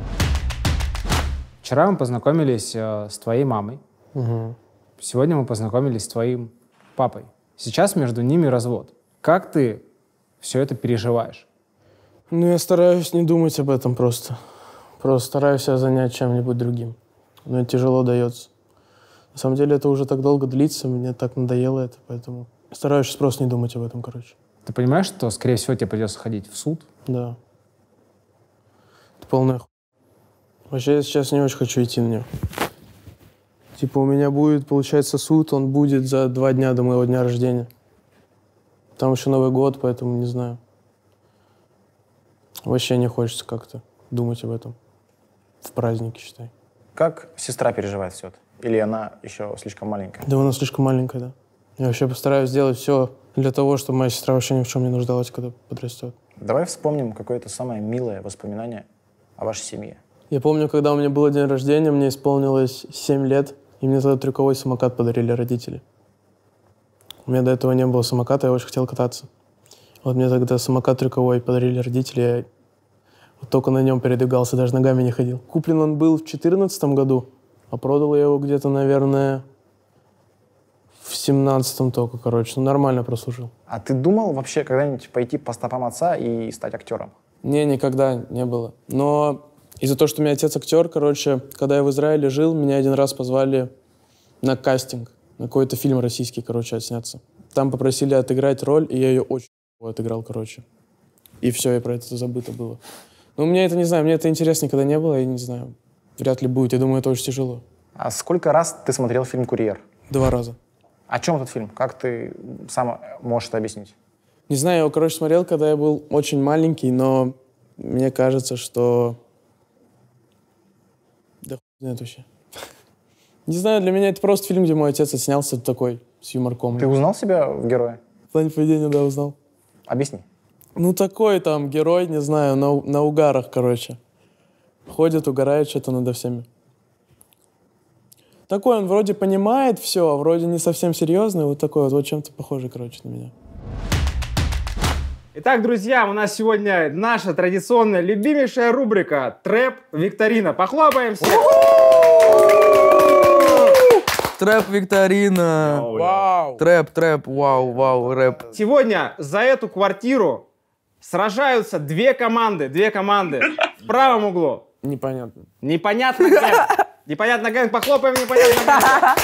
Вчера мы познакомились с твоей мамой. Угу. Сегодня мы познакомились с твоим папой. Сейчас между ними развод. Как ты все это переживаешь? Ну, я стараюсь не думать об этом просто. Просто стараюсь себя занять чем-нибудь другим. Но это тяжело дается. На самом деле это уже так долго длится, мне так надоело это, поэтому стараюсь сейчас просто не думать об этом, короче. Ты понимаешь, что, скорее всего, тебе придется ходить в суд? Да. Это полная хуйня. Вообще, я сейчас не очень хочу идти на него. Типа у меня будет, получается, суд, он будет за 2 дня до моего дня рождения. Там еще Новый год, поэтому не знаю. Вообще не хочется как-то думать об этом. В празднике, считай. Как сестра переживает все это? Или она еще слишком маленькая? Да, она слишком маленькая, да. Я вообще постараюсь сделать все для того, чтобы моя сестра вообще ни в чем не нуждалась, когда подрастет. Давай вспомним какое-то самое милое воспоминание о вашей семье. Я помню, когда у меня был день рождения, мне исполнилось 7 лет, и мне тогда трюковой самокат подарили родители. У меня до этого не было самоката, я очень хотел кататься. Вот мне тогда самокат трюковой подарили родители, я вот только на нем передвигался, даже ногами не ходил. Куплен он был в 2014 году, а продал я его где-то, наверное, в 17-м только, короче. Ну, нормально прослужил. А ты думал вообще когда-нибудь пойти по стопам отца и стать актером? Не, никогда не было. Но из-за того, что у меня отец актер, короче, когда я в Израиле жил, меня один раз позвали на кастинг, на какой-то фильм российский, короче, отсняться. Там попросили отыграть роль, и я ее очень отыграл, короче. И все, и про это забыто было. Но мне это, не знаю, мне это интересно никогда не было, и не знаю, вряд ли будет. Я думаю, это очень тяжело. А сколько раз ты смотрел фильм «Курьер»? 2 раза. О чем этот фильм? Как ты сам можешь это объяснить? Не знаю, я его, короче, смотрел, когда я был очень маленький, но мне кажется, что... Да хуй знает вообще. Не знаю, для меня это просто фильм, где мой отец отснялся такой, с юморком. Ты узнал себя в герое? В плане поведения, да, узнал. Объясни. Ну, такой там герой, не знаю, на угарах, короче. Ходит, угорает что-то надо всеми. Такой он вроде понимает все, а вроде не совсем серьезный. Вот такой вот чем-то похожий, короче, на меня. Итак, друзья, у нас сегодня наша традиционная любимейшая рубрика «Трэп-викторина». Похлопаем всех! Трэп-викторина. Вау. Трэп, вау, рэп. Сегодня за эту квартиру сражаются 2 команды. 2 команды. В правом углу. Непонятно. Непонятно как. Непонятно как. Похлопаем, непонятно как.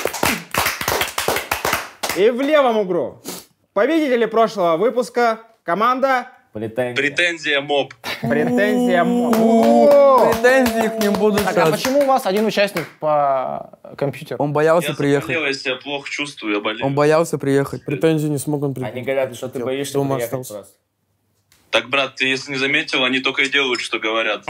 И в левом углу. Победители прошлого выпуска. Команда... Претензия моб. Претензия моб. Претензии к ним будут. Так, а почему у вас один участник по компьютеру? Он боялся приехать. Я себя плохо чувствую, я болею. Он боялся приехать. Претензии не смог он приехать. Они говорят, что ты боишься Дома приехать остался. просто. Так, брат, ты если не заметил, они только и делают, что говорят.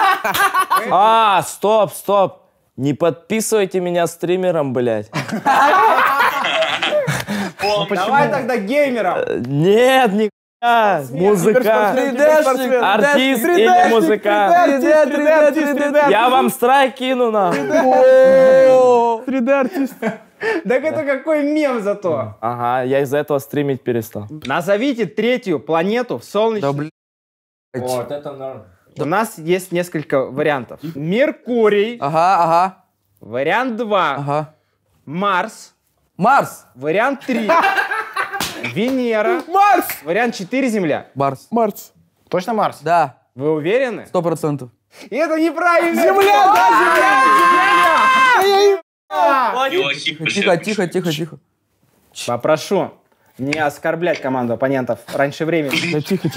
Стоп. Не подписывайте меня стримером, блядь. Давай тогда геймером. Нет, Музыкант, артист или музыкант. Я вам страйк кину на. 3D-артист. Так это какой мем зато. Ага, я из-за этого стримить перестал. Назовите третью планету в Солнечной... Вот, это норм. У нас есть несколько вариантов. Меркурий. Ага. Вариант 2. Ага. Марс. Марс. Вариант 3. Венера. Марс. Вариант 4. Земля. Марс. Точно Марс? Да. Вы уверены? 100%. И это неправильно. Земля, Земля! Тихо. Попрошу не оскорблять команду оппонентов раньше времени. Да тихо.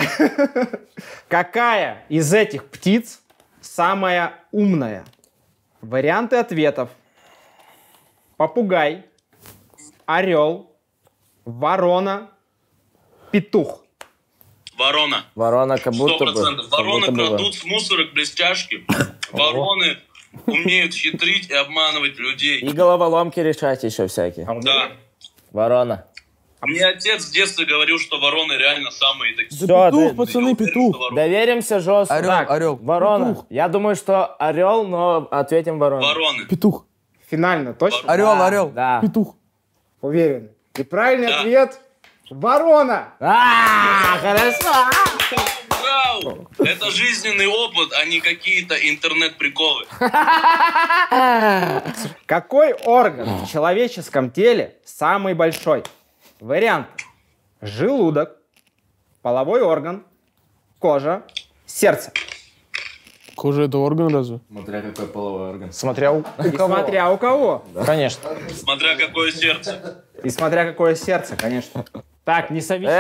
Какая из этих птиц самая умная? Варианты ответов. Попугай, орел, ворона, петух. Ворона. Ворона как будто бы. 100%. Вороны крадут с мусорок блестяшки. Вороны умеют хитрить и обманывать людей. И головоломки решать еще всякие. Да. Ворона. Мне отец в детстве говорил, что вороны реально самые такие. Да петух, пацаны, петух. Доверимся жестко. Орел. Ворона. Петух. Я думаю, что орел, но ответим ворона. Вороны. Петух. Финально, точно? Орел. Да. Петух. Уверен. И правильный ответ — ворона. Хорошо. Браво! Это жизненный опыт, а не какие-то интернет-приколы. Какой орган в человеческом теле самый большой? Вариант: желудок, половой орган, кожа, сердце. Кожа — это орган разве? Смотря какой половой орган. Смотря у кого. Смотря у кого. Конечно. Смотря какое сердце. И смотря какое сердце, конечно. Так, не совещай.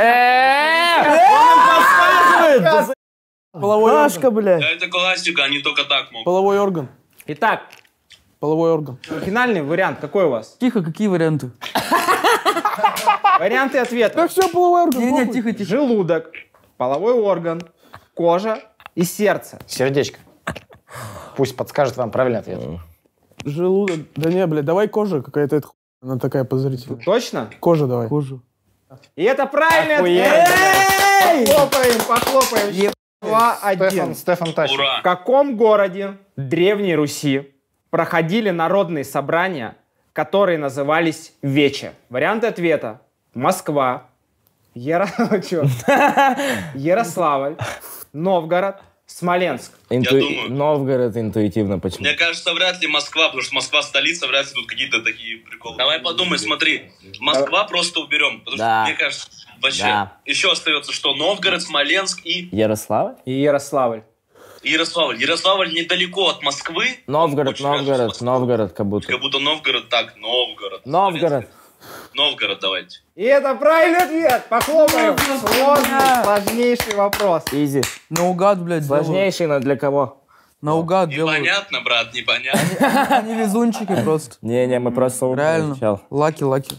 Половой орган. Да, это классика, они только так могут. Половой орган. Итак, Половой орган. финальный вариант какой у вас? Тихо, какие варианты? Варианты ответа. Да все, половой орган. Не, тихо. Желудок, половой орган, кожа и сердце. Сердечко. Пусть подскажет вам правильный ответ. Желудок. Да не, блядь, давай кожа какая-то. Она такая подозрительная. Точно? Кожа давай. Кожу. И это правильный ответ. Похлопаем. 2-1. Стефан тащит. Ура! В каком городе Древней Руси проходили народные собрания, которые назывались Вече? Варианты ответа: Москва, Ярославль, Новгород, Смоленск. думаю. Новгород интуитивно почему? Мне кажется, вряд ли Москва, потому что Москва столица, вряд ли тут какие-то такие приколы. Давай подумай, смотри. Москва просто уберем, потому что, мне кажется, вообще. Да. Еще остается что? Новгород, Смоленск и Ярославль? И Ярославль. Ярославль. Ярославль недалеко от Москвы. Новгород, Очень рядом с Москвой. Новгород как будто. Как будто Новгород, так, Новгород. Новгород. Новгород давайте. И это правильный ответ. Похлопаем. Сложный, сложнейший вопрос. Изи. Наугад, блядь, делают. Сложнейший, но для кого? Наугад делают. Непонятно, брат, непонятно. Они везунчики просто. Не, мы просто Реально. Лаки.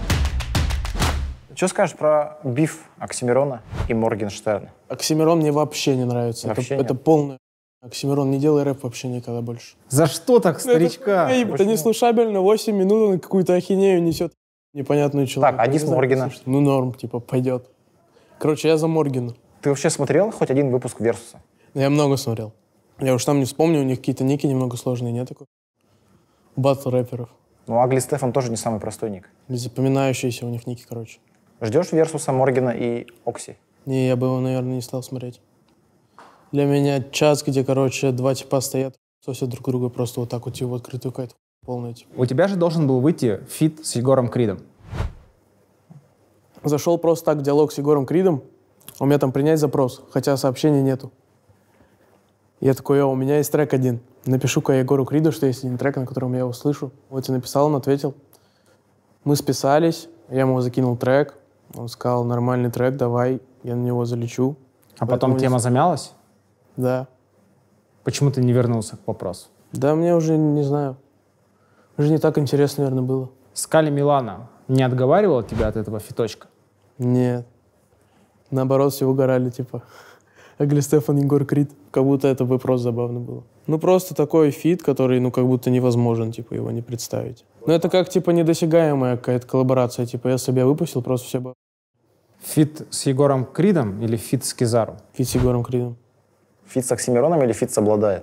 Что скажешь про биф Оксимирона и Моргенштерна? Оксимирон мне вообще не нравится. Вообще Это полное. Оксимирон, не делай рэп вообще никогда больше. За что так, старичка? Это неслушабельно, 8 минут он какую-то ахинею несет. Непонятную человека. Так, а диск Моргена? Ну норм, типа, пойдет. Короче, я за Моргена. Ты вообще смотрел хоть один выпуск Версуса? Я много смотрел. Я уж там не вспомню, у них какие-то ники немного сложные, нет такой? Батл рэперов. Ну, Агли Стефан тоже не самый простой ник. Запоминающиеся у них ники, короче. Ждешь Версуса, Моргена и Окси? Не, я бы его, наверное, не стал смотреть. Для меня час, где, короче, два типа стоят, сосят друг друга просто вот так вот, его открытую какая-то полная, типа. У тебя же должен был выйти фит с Егором Кридом. Зашел просто так в диалог с Егором Кридом, у меня там принять запрос, хотя сообщений нету. Я такой, у меня есть трек один. Напишу-ка Егору Криду, что есть один трек, на котором я его слышу. Вот я написал, он ответил. Мы списались, я ему закинул трек. Он сказал, нормальный трек, давай, я на него залечу. А потом тема замялась? Да. Почему ты не вернулся к вопросу? Да мне уже, не знаю, уже не так интересно, наверное, было. Скали Милана не отговаривала тебя от этого фиточка? Нет. Наоборот, все угорали, типа. Агли Стефан, Егор Крид. Как будто это бы просто забавно было. Ну, просто такой фит, который, ну, как будто невозможен, типа, его не представить. Ну, это как, типа, недосягаемая какая-то коллаборация. Типа, если бы я выпустил, просто все бы... Фит с Егором Кридом или фит с Кизару? Фит с Егором Кридом. Фит с Оксимироном или фит с обладает?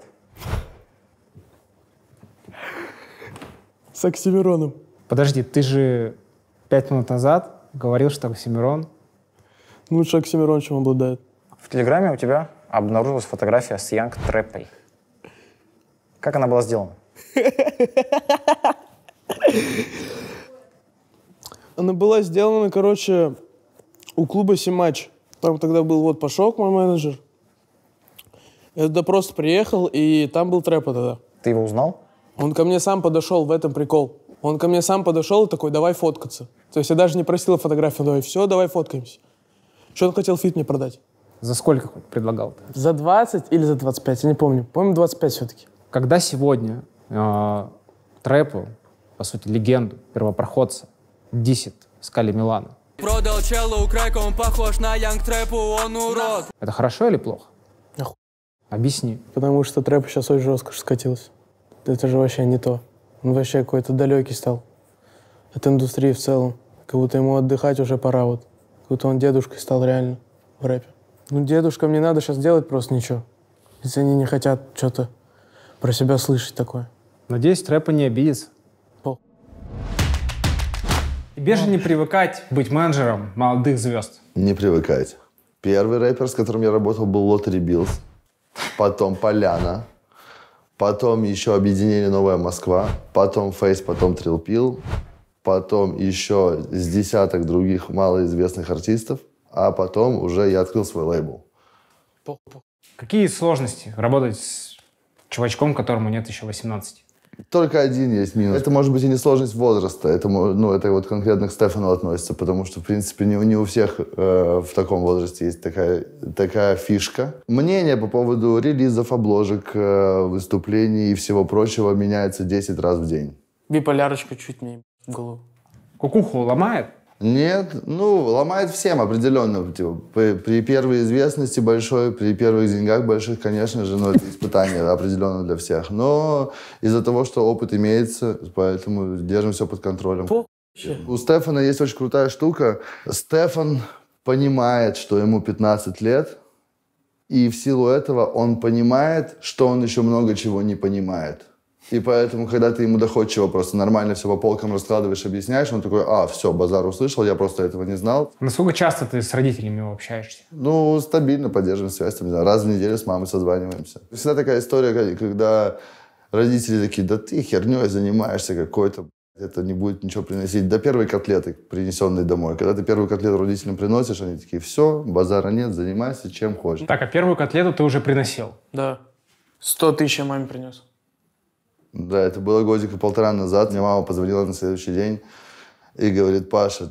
С Оксимироном. Подожди, ты же 5 минут назад говорил, что Оксимирон... Лучше Оксимирон, чем обладает. В Телеграме у тебя обнаружилась фотография с Янг Трэпой. Как она была сделана? Она была сделана, короче, у клуба «Симач». Там тогда был вот Пашок, мой менеджер. Я туда просто приехал, и там был Трэпа тогда. Ты его узнал? Он ко мне сам подошел, в этом прикол. Он ко мне сам подошел и такой, давай фоткаться. То есть я даже не просил фотографию, давай, все, давай фоткаемся. Что он хотел фит мне продать? За сколько хоть предлагал ты? За 20 или за 25, я не помню. По-моему, 25 все-таки. Когда сегодня Трэпу, по сути, легенду, первопроходца, дисит Скали Милана, Продал челу крэк, он похож на Янг Трэпу, он урод. это хорошо или плохо? Объясни. Потому что Трэп сейчас очень жестко скатился. Это же вообще не то. Он вообще какой-то далекий стал от индустрии в целом. Как будто ему отдыхать уже пора вот. Как будто он дедушкой стал реально в рэпе. Ну, дедушкам не надо сейчас делать просто ничего. Если они не хотят что-то про себя слышать такое. Надеюсь, Трэпа не обидится. Тебе же не привыкать быть менеджером молодых звезд. Не привыкать. Первый рэпер, с которым я работал, был Lottery Bills. Потом Поляна. Потом еще объединение «Новая Москва». Потом Фейс, потом Trill Pill. Потом еще с десяток других малоизвестных артистов. А потом уже я открыл свой лейбл. Какие сложности работать с чувачком, которому нет еще 18? Только один есть минус. Это может быть и не сложность возраста. Это вот конкретно к Стефану относится, потому что, в принципе, не у всех в таком возрасте есть такая фишка. Мнение по поводу релизов, обложек, выступлений и всего прочего меняется 10 раз в день. Биполярочка чуть мне в голову. Кукуху ломает? Нет, ломает всем определенно. Типа, при первой известности большой, при первых деньгах больших, конечно же, это испытание определенно для всех. Но из-за того, что опыт имеется, поэтому держим все под контролем. У Стефана есть очень крутая штука. Стефан понимает, что ему 15 лет, и в силу этого он понимает, что он еще много чего не понимает. И поэтому, когда ты ему доходчиво просто нормально все по полкам раскладываешь, объясняешь, он такой, все, базар услышал, я просто этого не знал. Насколько часто ты с родителями общаешься? Стабильно поддерживаем связь, там, раз в неделю с мамой созваниваемся. Всегда такая история, когда родители такие, да ты херней занимаешься какой-то, это не будет ничего приносить. До первой котлеты, принесенной домой. Когда ты первую котлету родителям приносишь, они такие, все, базара нет, занимайся чем хочешь. Так, а первую котлету ты уже приносил? Да. 100 тысяч я маме принес. Да, это было годика полтора назад. Мне мама позвонила на следующий день и говорит, Паша,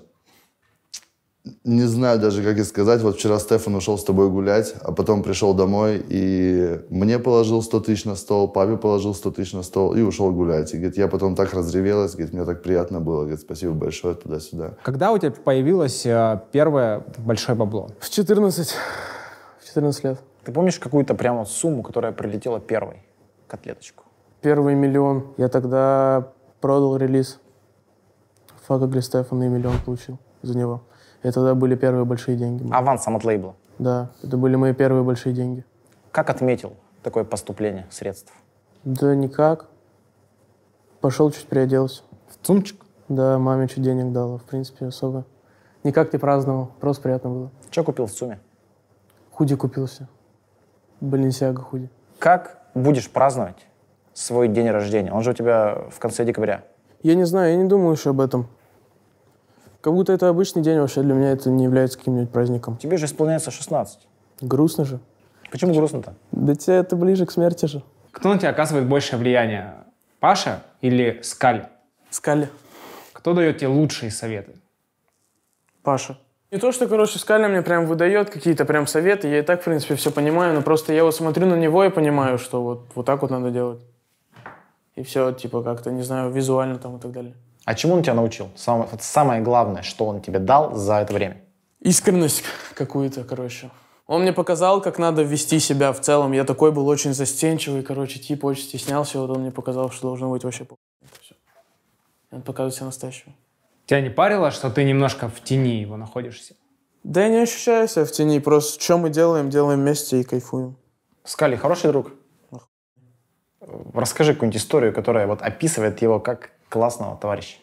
не знаю даже, как и сказать. Вот вчера Стефан ушел с тобой гулять, а потом пришел домой и мне положил 100 тысяч на стол, папе положил 100 тысяч на стол и ушел гулять. И говорит, я потом так разревелась, говорит, мне так приятно было. Говорит, спасибо большое, туда-сюда. Когда у тебя появилось первое большое бабло? В 14 лет. Ты помнишь какую-то прямо сумму, которая прилетела первой? Котлеточку. Первый миллион. Я тогда продал релиз Fuck Ugly Stefan и миллион получил за него. И тогда были первые большие деньги. Авансом от лейбла? Да, это были мои первые большие деньги. Как отметил такое поступление средств? Да никак. Пошел, чуть приоделся. В сумочку? Да, маме чуть денег дала. В принципе, особо. Никак не праздновал, просто приятно было. Что купил в сумме? Худи купился. Баленсиага худи. Как будешь праздновать свой день рождения? Он же у тебя в конце декабря. Я не знаю, я не думаю еще об этом. Как будто это обычный день вообще, для меня это не является каким-нибудь праздником. Тебе же исполняется 16. Грустно же. Почему грустно-то? Да тебе это ближе к смерти же. Кто на тебя оказывает большее влияние? Паша или Скали? Скали. Кто дает тебе лучшие советы? Паша. Не то, что, короче, Скали мне прям выдает какие-то прям советы, я и так, в принципе, все понимаю, но просто я вот смотрю на него и понимаю, что вот так вот надо делать. И все, типа, как-то, не знаю, визуально там и так далее. А чему он тебя научил? Самое главное, что он тебе дал за это время? Искренность какую-то, короче. Он мне показал, как надо вести себя в целом. Я такой был очень застенчивый, короче, типа, очень стеснялся. Вот он мне показал, что должно быть вообще все. Он показывает себя настоящего. Тебя не парило, что ты немножко в тени его находишься? Да я не ощущаю себя в тени, просто что мы делаем, делаем вместе и кайфуем. Что мы делаем, делаем вместе и кайфуем. Скали хороший друг? Расскажи какую-нибудь историю, которая вот описывает его как классного товарища.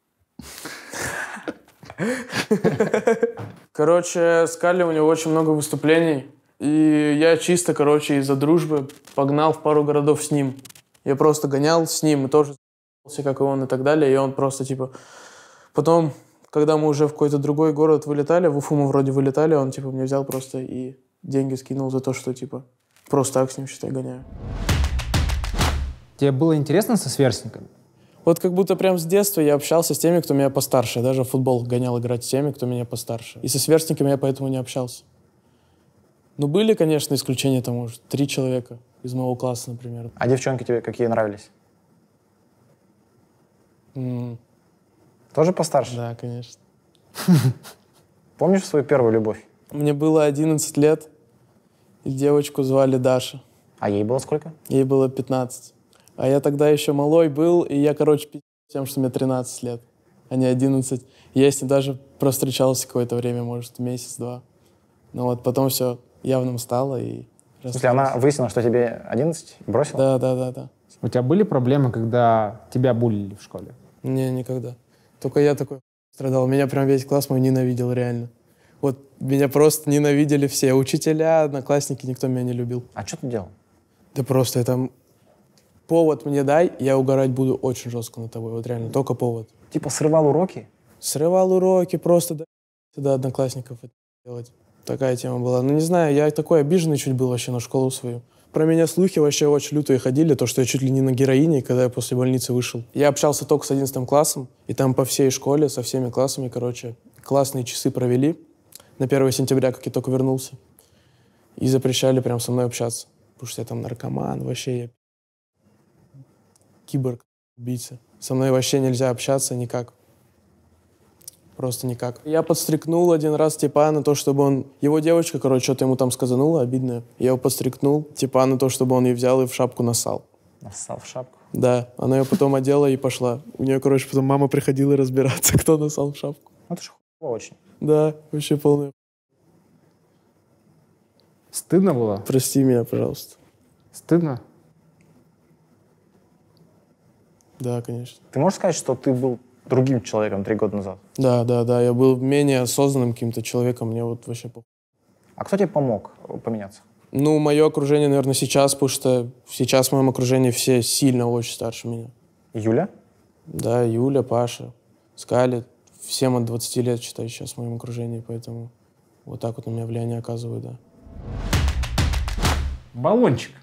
Короче, Скали, у него очень много выступлений. И я чисто, короче, из-за дружбы погнал в пару городов с ним. Я просто гонял с ним и тоже как и он и так далее. И он просто, типа... Потом, когда мы уже в какой-то другой город вылетали, в Уфу мы вроде вылетали, он, типа, мне взял просто и деньги скинул за то, что, типа, просто так с ним, считай, гоняю. Тебе было интересно со сверстниками? Вот как будто прям с детства я общался с теми, кто меня постарше. Я даже в футбол гонял играть с теми, кто меня постарше. И со сверстниками я поэтому не общался. Ну, были, конечно, исключения, там, может, 3 человека из моего класса, например. А девчонки тебе какие нравились? Тоже постарше? Да, конечно. Помнишь свою первую любовь? Мне было 11 лет, и девочку звали Даша. А ей было сколько? Ей было 15. А я тогда еще малой был, и я, короче, тем, что мне 13 лет, а не 11. Я с ней даже простречался какое-то время, может, месяц-два. Но вот потом все явным стало и... В смысле, она выяснила, что тебе 11, бросила? Да. У тебя были проблемы, когда тебя буллили в школе? Не, никогда. Только я такой страдал. Меня прям весь класс мой ненавидел, реально. Вот меня просто ненавидели все. Учителя, одноклассники, никто меня не любил. А что ты делал? Да просто это... Повод мне дай, я угорать буду очень жестко над тобой. Вот реально, только повод. Типа срывал уроки? Срывал уроки, просто до одноклассников это делать. Такая тема была. Ну, не знаю, я такой обиженный чуть был вообще на школу свою. Про меня слухи вообще очень лютые ходили, то, что я чуть ли не на героине, когда я после больницы вышел. Я общался только с 11 классом, и там по всей школе, со всеми классами, короче, классные часы провели на 1 сентября, как я только вернулся. И запрещали прям со мной общаться. Потому что я там наркоман, вообще я киборг, убийца. Со мной вообще нельзя общаться никак. Просто никак. Я подстрикнул один раз Степана, то, чтобы он... Его девочка, короче, что-то ему там сказанула, обидное. Я его подстрикнул Степана, то, чтобы он ее взял и в шапку нассал. Нассал в шапку? Да. Она ее потом одела и пошла. У нее, короче, потом мама приходила разбираться, кто нассал в шапку. Это ж хуево очень. Да, вообще полная... Стыдно было? Прости меня, пожалуйста. Стыдно? Да, конечно. Ты можешь сказать, что ты был другим человеком 3 года назад? Да. Я был менее осознанным каким-то человеком. Мне вот вообще... А кто тебе помог поменяться? Ну, мое окружение, наверное, сейчас, потому что сейчас в моем окружении все сильно очень старше меня. Юля? Да, Юля, Паша, Скали. Всем от 20 лет, считаю, сейчас в моем окружении, поэтому вот так вот на меня влияние оказывают, да. Баллончик.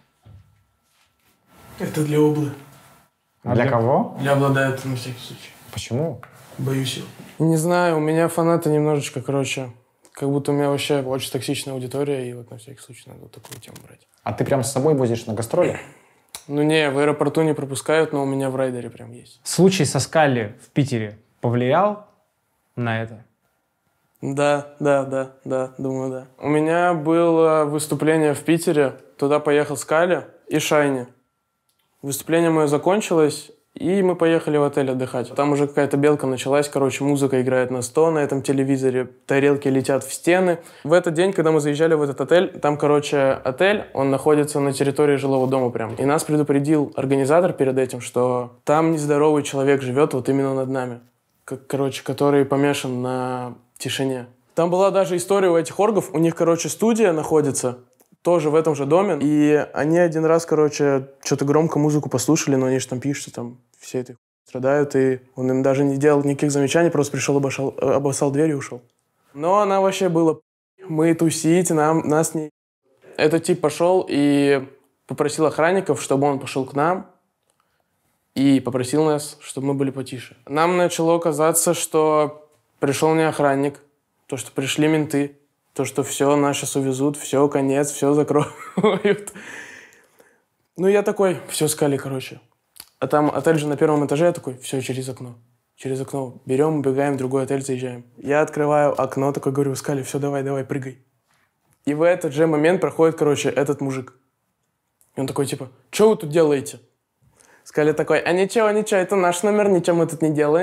Это для облы. А для кого? Для обладает на всякий случай. Почему? Боюсь его. Не знаю, у меня фанаты немножечко, короче, как будто у меня вообще очень токсичная аудитория, и вот на всякий случай надо вот такую тему брать. А ты прям с собой возишь на гастроли? Ну не, в аэропорту не пропускают, но у меня в райдере прям есть. Случай со Скали в Питере повлиял на это? Да, думаю, да. У меня было выступление в Питере, туда поехал Скали и Шайни. Выступление мое закончилось, и мы поехали в отель отдыхать. Там уже какая-то белка началась, короче, музыка играет на 100 на этом телевизоре, тарелки летят в стены. В этот день, когда мы заезжали в этот отель, там, короче, отель, он находится на территории жилого дома прям. И нас предупредил организатор перед этим, что там нездоровый человек живет вот именно над нами. Короче, который помешан на тишине. Там была даже история у этих оргов, у них, короче, студия находится, тоже в этом же доме, и они один раз, короче, что-то громко музыку послушали, но они же там пишут, там все это страдают, и он им даже не делал никаких замечаний, просто пришел, обоссал дверь и ушел. Но она вообще была... Мы тусить, нас не... Этот тип пошел и попросил охранников, чтобы он пошел к нам, и попросил нас, чтобы мы были потише. Нам начало казаться, что пришел не охранник, то, что пришли менты, то, что все, нас сейчас увезут, все, конец, все закроют. Ну, я такой, все, Скали, короче. А там отель же на 1-м этаже, я такой, все, через окно. Через окно берем, убегаем в другой отель, заезжаем. Я открываю окно, такой говорю, Скали, все, давай, прыгай. И в этот же момент проходит, короче, этот мужик. И он такой, типа, что вы тут делаете? Скали такой, а ничего, это наш номер, ничего мы тут не делаем.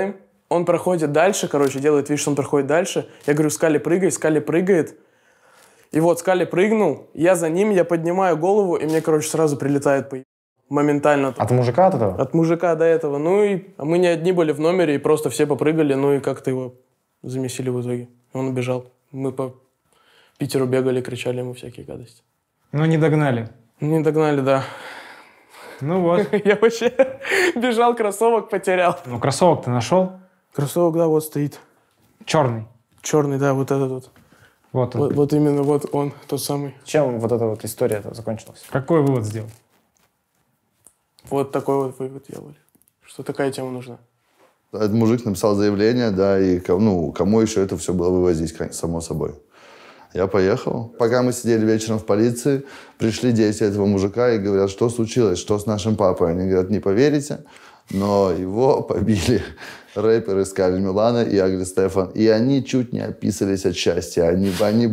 Он проходит дальше, короче, делает вид, что он проходит дальше. Я говорю, Скали, прыгай, Скали прыгает. И вот Скали прыгнул, я за ним, я поднимаю голову, и мне, короче, сразу прилетает моментально. От мужика от этого? От мужика до этого. Ну и мы не одни были в номере, и просто все попрыгали, ну и как-то его замесили в итоге. Он убежал. Мы по Питеру бегали, кричали ему всякие гадости. Но не догнали. Не догнали, да. Ну вот. Я вообще бежал, кроссовок потерял. Ну кроссовок ты нашел? Кроссовок, да, вот стоит. Черный? Черный, да, вот этот вот. Вот он. Вот именно вот он, тот самый. Чем вот эта вот история закончилась? Какой вывод сделал? Вот такой вот вывод делали, что такая тема нужна. Этот мужик написал заявление, да, и кому еще это все было вывозить, само собой. Я поехал. Пока мы сидели вечером в полиции, пришли дети этого мужика и говорят, что случилось, что с нашим папой. Они говорят, не поверите, но его побили рэперы Скали Милана и Агли Стефан. И они чуть не описались от счастья. Они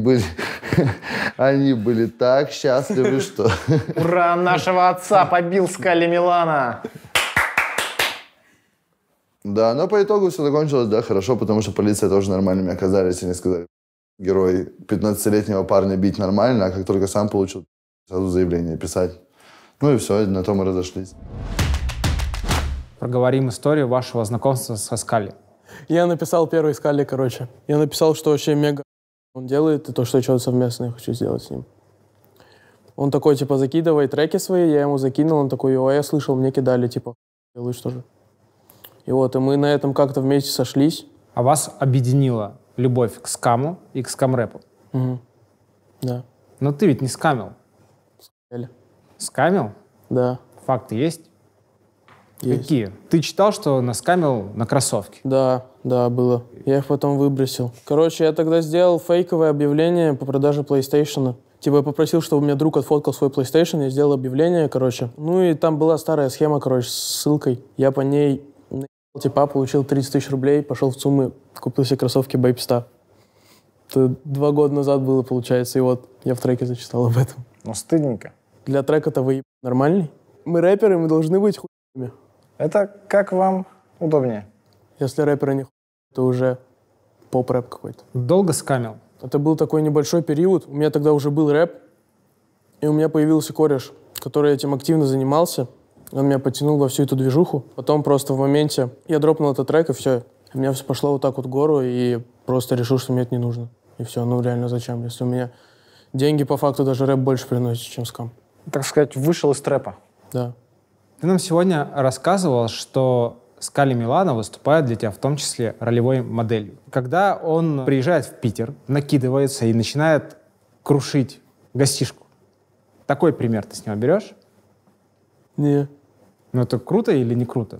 были так счастливы, что... Ура, нашего отца побил Скали Милана! Да, но по итогу все закончилось, да, хорошо, потому что полиция тоже нормальными оказались. Они сказали, герой 15-летнего парня бить нормально, а как только сам получил, сразу заявление писать. Ну и все, на том мы разошлись. Проговорим историю вашего знакомства со Скали. Я написал первый Скали, короче. Я написал, что вообще мега он делает, и то, что я что-то совместное хочу сделать с ним. Он такой, типа, закидывает треки свои, я ему закинул, он такой, я слышал, мне кидали, типа, делаешь тоже. И вот, и мы на этом как-то вместе сошлись. А вас объединила любовь к скаму и к скам-рэпу? Угу. Да. Но ты ведь не скамил. Скамили. Скамил? Да. Факты есть? Есть. Какие? Ты читал, что наскамил на кроссовки? Да, было. Я их потом выбросил. Короче, я тогда сделал фейковое объявление по продаже PlayStation. Типа я попросил, чтобы у меня друг отфоткал свой PlayStation, я сделал объявление, короче. Ну и там была старая схема, короче, с ссылкой. Я по ней типа получил 30 тысяч рублей, пошел в ЦУМы, купил себе кроссовки Бэйпста. Это 2 года назад было, получается, и вот я в треке зачитал об этом. Ну, стыдненько. Для трека-то вы нормальный. Мы рэперы, мы должны быть хуйными. Это как вам удобнее? Если рэперы не хуйные, то уже поп-рэп какой-то. Долго скамил? Это был такой небольшой период. У меня тогда уже был рэп, и у меня появился кореш, который этим активно занимался. Он меня подтянул во всю эту движуху. Потом просто в моменте я дропнул этот трек, и все. У меня все пошло вот так вот в гору, и просто решил, что мне это не нужно. И все, ну реально зачем? Если у меня деньги по факту даже рэп больше приносит, чем скам. Так сказать, вышел из трэпа. Да. Ты нам сегодня рассказывал, что Скали Милана выступает для тебя в том числе ролевой моделью. Когда он приезжает в Питер, накидывается и начинает крушить гостишку. Такой пример ты с него берешь? Не. Ну это круто или не круто?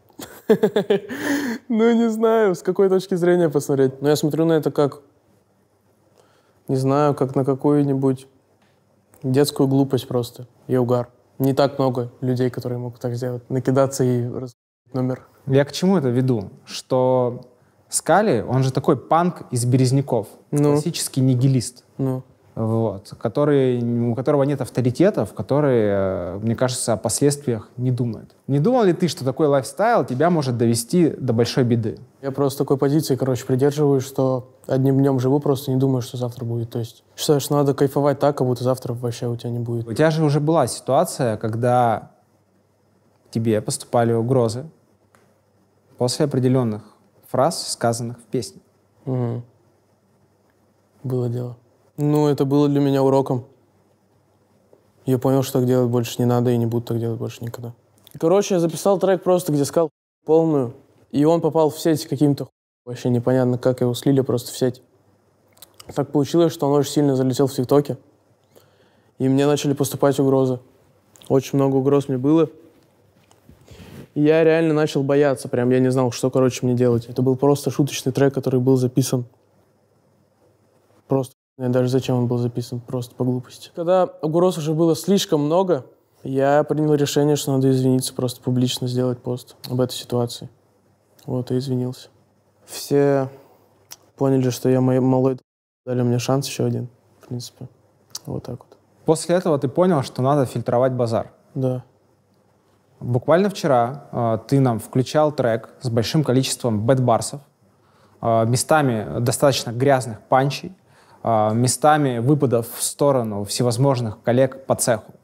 Ну, не знаю, с какой точки зрения посмотреть. Но я смотрю на это как, не знаю, как на какую-нибудь детскую глупость просто и угар. Не так много людей, которые могут так сделать. Накидаться и разбить номер. Я к чему это веду? Что Скали, он же такой панк из Березняков. Классический нигилист. Вот, у которого нет авторитетов, который, мне кажется, о последствиях не думает. Не думал ли ты, что такой лайфстайл тебя может довести до большой беды? Я просто такой позиции, придерживаюсь, что одним днем живу, просто не думаю, что завтра будет. То есть считаю, что надо кайфовать так, как будто завтра вообще у тебя не будет. У тебя же уже была ситуация, когда тебе поступали угрозы после определенных фраз, сказанных в песне. Угу. Было дело. Ну, это было для меня уроком. Я понял, что так делать больше не надо и не буду так делать больше никогда. Короче, я записал трек просто, где сказал полную, и он попал в сеть каким-то вообще непонятно, как его слили просто в сеть. Так получилось, что он очень сильно залетел в ТикТоке, и мне начали поступать угрозы. Очень много угроз мне было. И я реально начал бояться, прям я не знал, что, мне делать. Это был просто шуточный трек, который был записан просто. Даже зачем он был записан, просто по глупости. Когда угроз уже было слишком много, я принял решение, что надо извиниться, просто публично сделать пост об этой ситуации. Вот, и извинился. Все поняли, что я малой, дали мне шанс еще один, в принципе. Вот так вот. После этого ты понял, что надо фильтровать базар? Да. Буквально вчера ты нам включал трек с большим количеством бэдбарсов, местами достаточно грязных панчей, местами выпадов в сторону всевозможных коллег по цеху.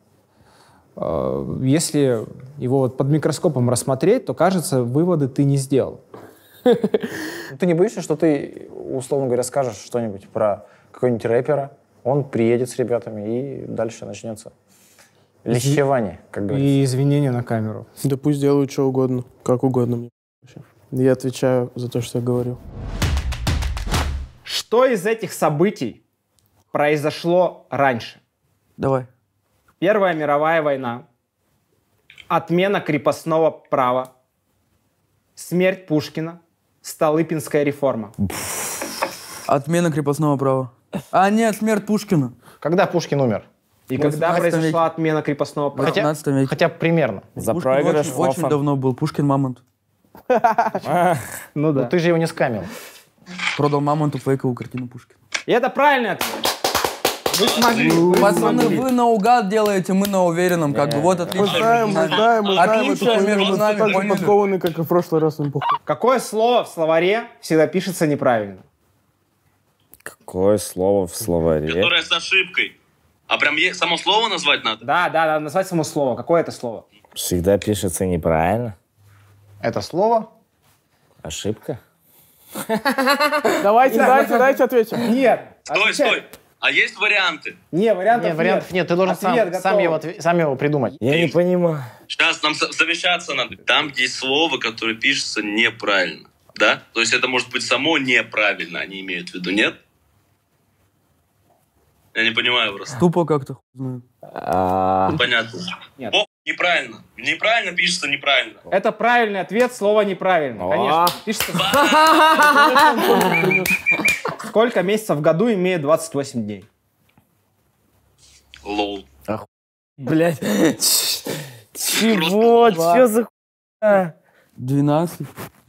Если его вот под микроскопом рассмотреть, то, кажется, выводы ты не сделал. Ты не боишься, что ты, условно говоря, скажешь что-нибудь про какого-нибудь рэпера, он приедет с ребятами и дальше начнется лещевание, как говорится. И извинения на камеру. Да пусть делают что угодно, как угодно мне. Я отвечаю за то, что я говорю. Что из этих событий произошло раньше? Давай. Первая мировая война, отмена крепостного права, смерть Пушкина, Столыпинская реформа. Отмена крепостного права. А, нет, смерть Пушкина. Когда Пушкин умер? И когда произошла отмена крепостного права? Хотя примерно. За проигрыш очень давно был. Пушкин Мамонт. Ну да. Ты же его не скамил. Продал Мамонту фейковую картину Пушкина. И это правильный ответ. Вы смогли. Пацаны, вы наугад делаете, мы на уверенном. Как бы вот отличие. Мы знаем Отличие между нами, так же поняли? подкованы, как и в прошлый раз. Им похуй. Какое слово в словаре всегда пишется неправильно? Какое слово в словаре? Которое с ошибкой. А прям само слово назвать надо? Да, надо назвать само слово. Какое это слово? Всегда пишется неправильно. Это слово? Ошибка. Давайте ответим. Нет. Стой. А есть варианты? Не, вариантов нет. Ты должен сам его придумать. Я не понимаю. Сейчас нам совещаться надо. Там есть слово, которое пишется неправильно. Да? То есть это может быть само неправильно, они имеют в виду, нет? Я не понимаю просто. Тупо как-то. Понятно. Нет. Неправильно. Неправильно пишется неправильно. Это правильный ответ, слово неправильно. Конечно. Пишется. Сколько месяцев в году имеет 28 дней? Лол. Блять. Чего? Че за хуйня? 12.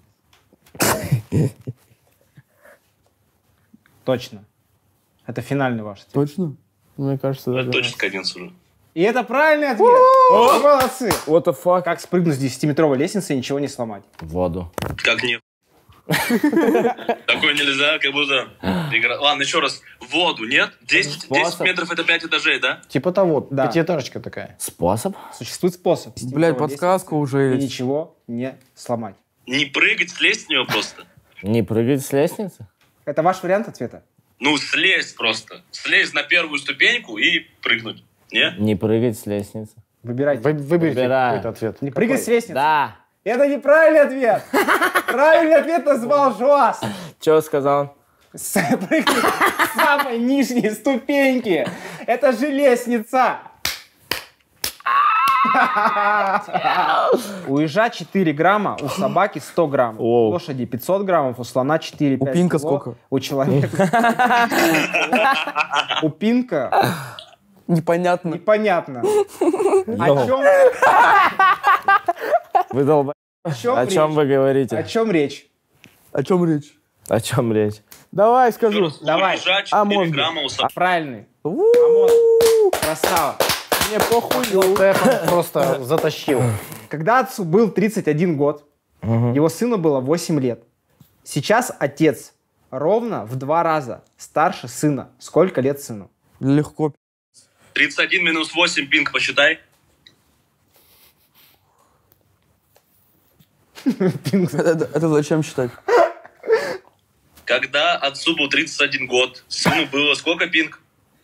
Точно. Это финальный ваш ответ. Точно? Мне кажется, да. Точно конец уже. И это правильный ответ. Вы молодцы. What the fuck? Как спрыгнуть с 10-метровой лестницы и ничего не сломать? В воду. Как нет? Такое нельзя, как будто... Ладно, еще раз. В воду, нет? 10 метров это 5 этажей, да? Типа того, Да. пятиэтажечка такая. Способ? Существует способ. Блять, подсказку уже И есть. ничего не сломать. Не прыгать, слезть с него просто. Не прыгать с лестницы? Это ваш вариант ответа? Ну, слезть просто. Слезть на первую ступеньку и прыгнуть. Не? Не прыгать с лестницы. Выбирайте. Выберите Выбираю. какой-то ответ. Не прыгай с лестницы. Да. Это неправильный ответ. Правильный ответ назвал Жоас. Че сказал? Прыгнуть с самой нижней ступеньки. Это же лестница. У ежа 4 грамма, у собаки 100 грамм. У лошади 500 граммов, у слона 4-5 У Пинка кило, сколько? У человека. У Пинка Непонятно. непонятно. Вы долб... О чем вы говорите? О чем речь? О чем речь? О чем речь? Давай, скажу. Давай. А мозг? Правильный. Красава. Мне похуй. Просто затащил. Когда отцу был 31 год, его сыну было 8 лет. Сейчас отец ровно в 2 раза старше сына. Сколько лет сыну? Легко. 31 минус 8, Пинк, посчитай. Это зачем считать? Когда отцу был 31 год, сыну было сколько, Пинк?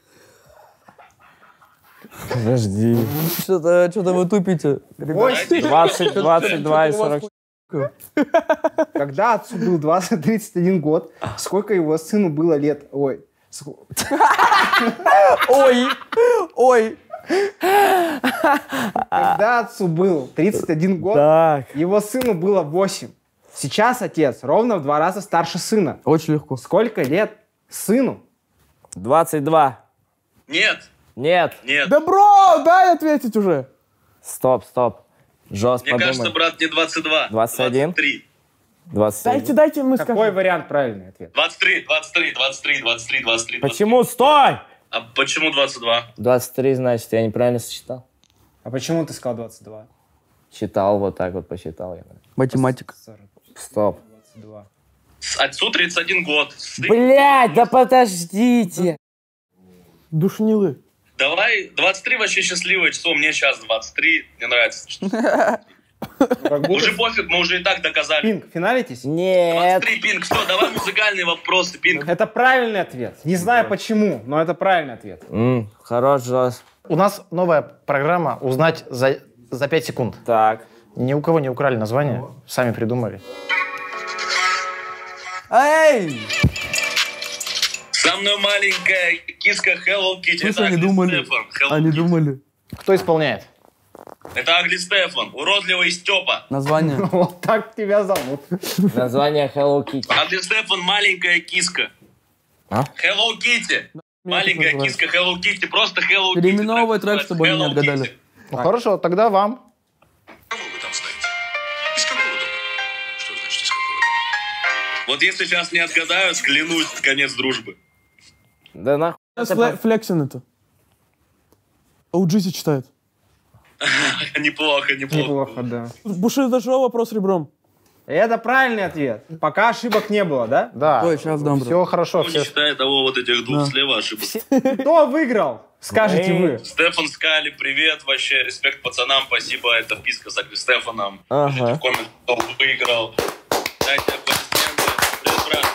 Подожди. Что-то вы тупите. 22 и 40. Когда отцу был 31 год, сколько его сыну было лет? Ой. Ой. Когда отцу был 31 год, его сыну было 8. Сейчас отец ровно в 2 раза старше сына. Очень легко. Сколько лет сыну? 22. Нет. Нет. Нет. Да, бро, дай ответить уже. Стоп. Жёст, Мне подумай. кажется, брат, не 22. 21? 23. 27. Дайте мы скажем. Какой вариант правильный ответ? 23. Почему? Стой! А почему 22? 23, значит, я неправильно сосчитал. А почему ты сказал 22? Считал вот так вот, посчитал я. Математика. Стоп. Отцу 31 год. Блять, да подождите. Душнилы. Давай, 23 вообще счастливое число, мне сейчас 23, мне нравится. Уже пофиг, мы уже и так доказали. Пинк, финалитесь? Нет. 23, Пинк, что, давай музыкальные вопросы, Пинк. Это правильный ответ. Не знаю почему, но это правильный ответ. Хорош, Жос. У нас новая программа «Узнать за 5 секунд». Так. Ни у кого не украли название, сами придумали. Эй! Со мной маленькая киска Hello Kitty. Слушай, Это они Агли думали. Стефан. Hello Они Kitty. думали. Кто исполняет? Это Агли Стефан, уродливый Степа. Название. Вот так тебя зовут. Название Hello Kitty. Агли Стефан, маленькая киска. А? Hello Kitty. Маленькая называется. киска Hello Kitty. Просто Hello Kitty. Переименовывай трек, чтобы они не Hello отгадали. Kitty. Ну хорошо, тогда вам. Вот если сейчас не отгадают, клянусь, конец дружбы. Да нахуй. Флексин это. OG читает. Неплохо. Неплохо, да. Бушида шоу, вопрос ребром. Это правильный ответ. Пока ошибок не было, да? Да. Ой, сейчас дам, Все хорошо. Ну, не считая того вот этих двух слева ошибок. Кто выиграл? Скажите вы. Стефан Скали, привет, вообще, респект пацанам, спасибо, это вписка с Агли Стефаном. Пишите в комментах, кто выиграл. Дайте аплодисменты. Привет, брат.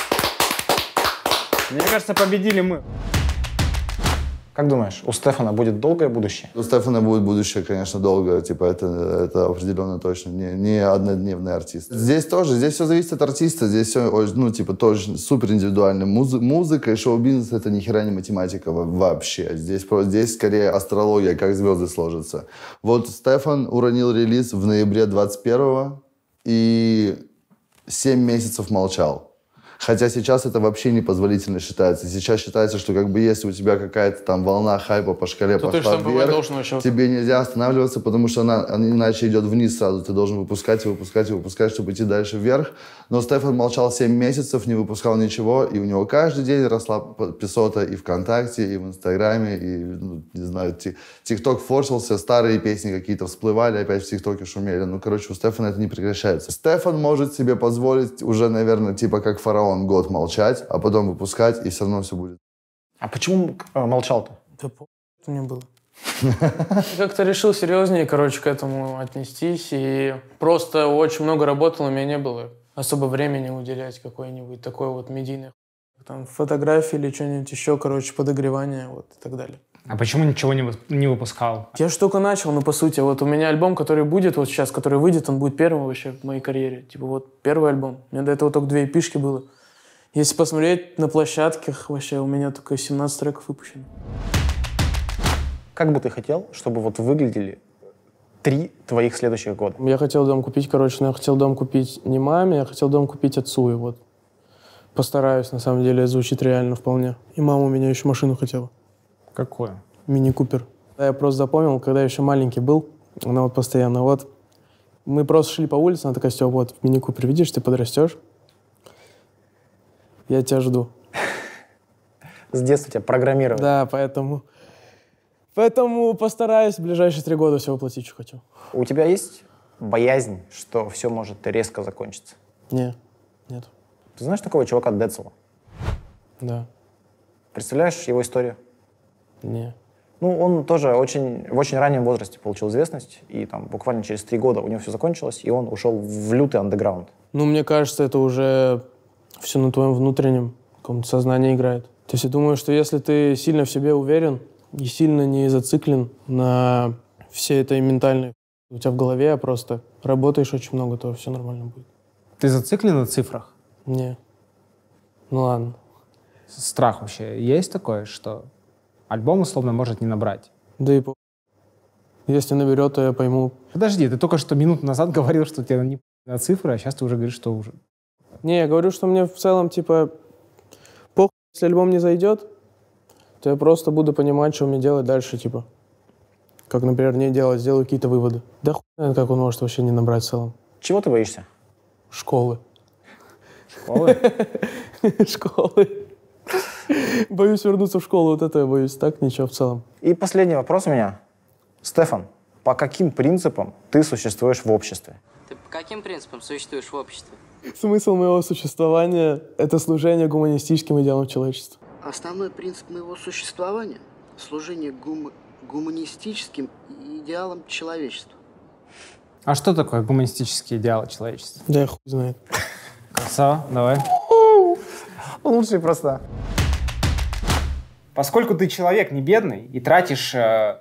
Мне кажется, победили мы. Как думаешь, у Стефана будет долгое будущее? У Стефана будет будущее, конечно, долго. Типа, это определенно точно не однодневный артист. Здесь все зависит от артиста. Здесь все, ну, типа, тоже супер индивидуально. Музыка и шоу-бизнес — это ни хера не математика вообще. Здесь скорее астрология, как звезды сложатся. Вот Стефан уронил релиз в ноябре 21-го и 7 месяцев молчал. Хотя сейчас это вообще непозволительно считается. Сейчас считается, что как бы если у тебя какая-то там волна хайпа по шкале То пошла вверх, вообще... тебе нельзя останавливаться, потому что она иначе идет вниз сразу. Ты должен выпускать, чтобы идти дальше вверх. Но Стефан молчал 7 месяцев, не выпускал ничего, и у него каждый день росла подписота и ВКонтакте, и в Инстаграме, и, ну, не знаю, ТикТок форсился, старые песни какие-то всплывали, опять в ТикТоке шумели. Ну, короче, у Стефана это не прекращается. Стефан может себе позволить уже, наверное, типа как фараон, год молчать, а потом выпускать, и все равно все будет. А почему молчал-то? Да мне было. Как-то решил серьезнее, короче, к этому отнестись. И просто очень много работал, у меня не было особо времени уделять какой-нибудь такой вот медийной там фотографии или что-нибудь еще, короче, подогревание вот и так далее. А почему ничего не выпускал? Я же только начал, ну, по сути. Вот у меня альбом, который будет вот сейчас, который выйдет, он будет первым вообще в моей карьере. Типа вот первый альбом. У меня до этого только 2 эпишки было. Если посмотреть на площадках, вообще у меня только 17 треков выпущено. Как бы ты хотел, чтобы вот выглядели 3 твоих следующих года? Я хотел дом купить, короче, но я хотел дом купить не маме, я хотел дом купить отцу. И вот постараюсь, на самом деле, звучит реально вполне. И мама у меня еще машину хотела. Какое? Мини-купер. Я просто запомнил, когда я еще маленький был, она вот постоянно, вот, мы просто шли по улице, она такая, Стёп, вот, мини-купер, видишь, ты подрастешь, я тебя жду. С детства тебя программировали. Да, поэтому постараюсь в ближайшие 3 года все воплотить, что хочу. У тебя есть боязнь, что все может резко закончиться? Нет. Ты знаешь такого чувака Децела? Да. Представляешь его историю? Не. Ну, он тоже в очень раннем возрасте получил известность, и там буквально через 3 года у него все закончилось, и он ушел в лютый андеграунд. Ну, мне кажется, это уже все на твоем внутреннем каком-то сознании играет. То есть я думаю, что если ты сильно в себе уверен и сильно не зациклен на всей этой ментальной у тебя в голове, а просто работаешь очень много, то все нормально будет. Ты зациклен на цифрах? Не. Ну ладно. Страх вообще есть такое, что альбом условно может не набрать? Да и если наберет, то я пойму. Подожди, ты только что минуту назад говорил, что тебе не на цифры, а сейчас ты уже говоришь, что уже. Не, я говорю, что мне в целом, типа, похуй, если альбом не зайдет, то я просто буду понимать, что мне делать дальше, типа. Как, например, не делать, сделаю какие-то выводы. Да хуй знает, как он может вообще не набрать в целом. Чего ты боишься? Школы. Школы? Школы. Боюсь вернуться в школу, вот это я боюсь. Так, ничего в целом. И последний вопрос у меня. Стефан, по каким принципам ты существуешь в обществе? Ты по каким принципам существуешь в обществе? Смысл моего существования — это служение гуманистическим идеалам человечества. Основной принцип моего существования — служение гуманистическим идеалам человечества. А что такое гуманистические идеалы человечества? Да я хуй знает. Красава, давай. Лучший просто. Поскольку ты человек не бедный и тратишь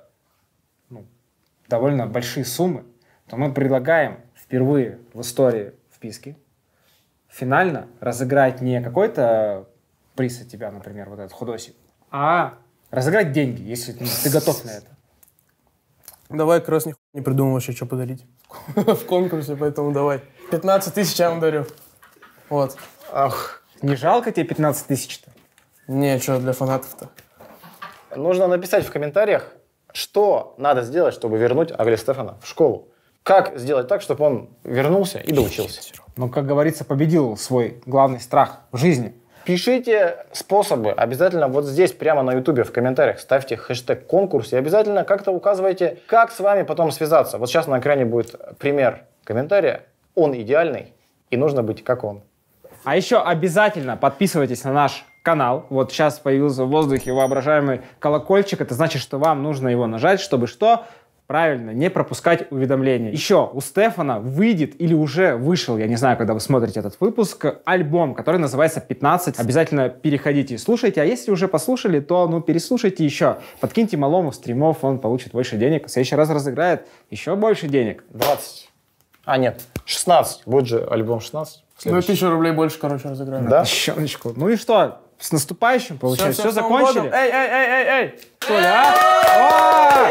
довольно большие суммы, то мы предлагаем впервые в истории вписки финально разыграть не какой-то приз от тебя, например, вот этот худосик, а разыграть деньги, если ты готов на это. Давай, как раз не придумал вообще, что подарить в конкурсе, поэтому давай. 15 тысяч я вам дарю. Вот. Ах, не жалко тебе 15 тысяч-то? Не, что, для фанатов-то. Нужно написать в комментариях, что надо сделать, чтобы вернуть Агли Стефана в школу. Как сделать так, чтобы он вернулся и доучился? Ну, как говорится, победил свой главный страх в жизни. Пишите способы. Обязательно вот здесь, прямо на ютубе, в комментариях ставьте хэштег конкурс и обязательно как-то указывайте, как с вами потом связаться. Вот сейчас на экране будет пример комментария. Он идеальный, и нужно быть как он. А еще обязательно подписывайтесь на наш канал. Вот сейчас появился в воздухе воображаемый колокольчик. Это значит, что вам нужно его нажать, чтобы что? Правильно, не пропускать уведомления. Еще у Стефана выйдет или уже вышел, я не знаю, когда вы смотрите этот выпуск, альбом, который называется «15». Обязательно переходите и слушайте. А если уже послушали, то переслушайте еще. Подкиньте малому стримов, он получит больше денег. В следующий раз разыграет еще больше денег. 20. А, нет, 16. Будет же альбом 16. Ну, 1000 рублей больше, короче, разыграем. Да? Щеночку. Ну и что? С наступающим, получается. Все закончили? Эй! Коля, а?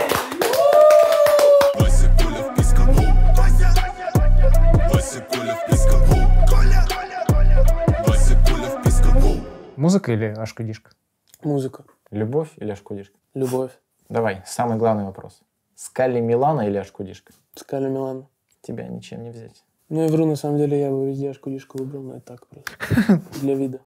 Музыка или ашкудишка? Музыка. Любовь или ашкудишка? Любовь. Давай, самый главный вопрос. Скалли Милана или ашкудишка? Скалли Милана. Тебя ничем не взять. Ну, я вру, на самом деле, я бы везде ашкудишку выбрал, но это так просто. Для вида.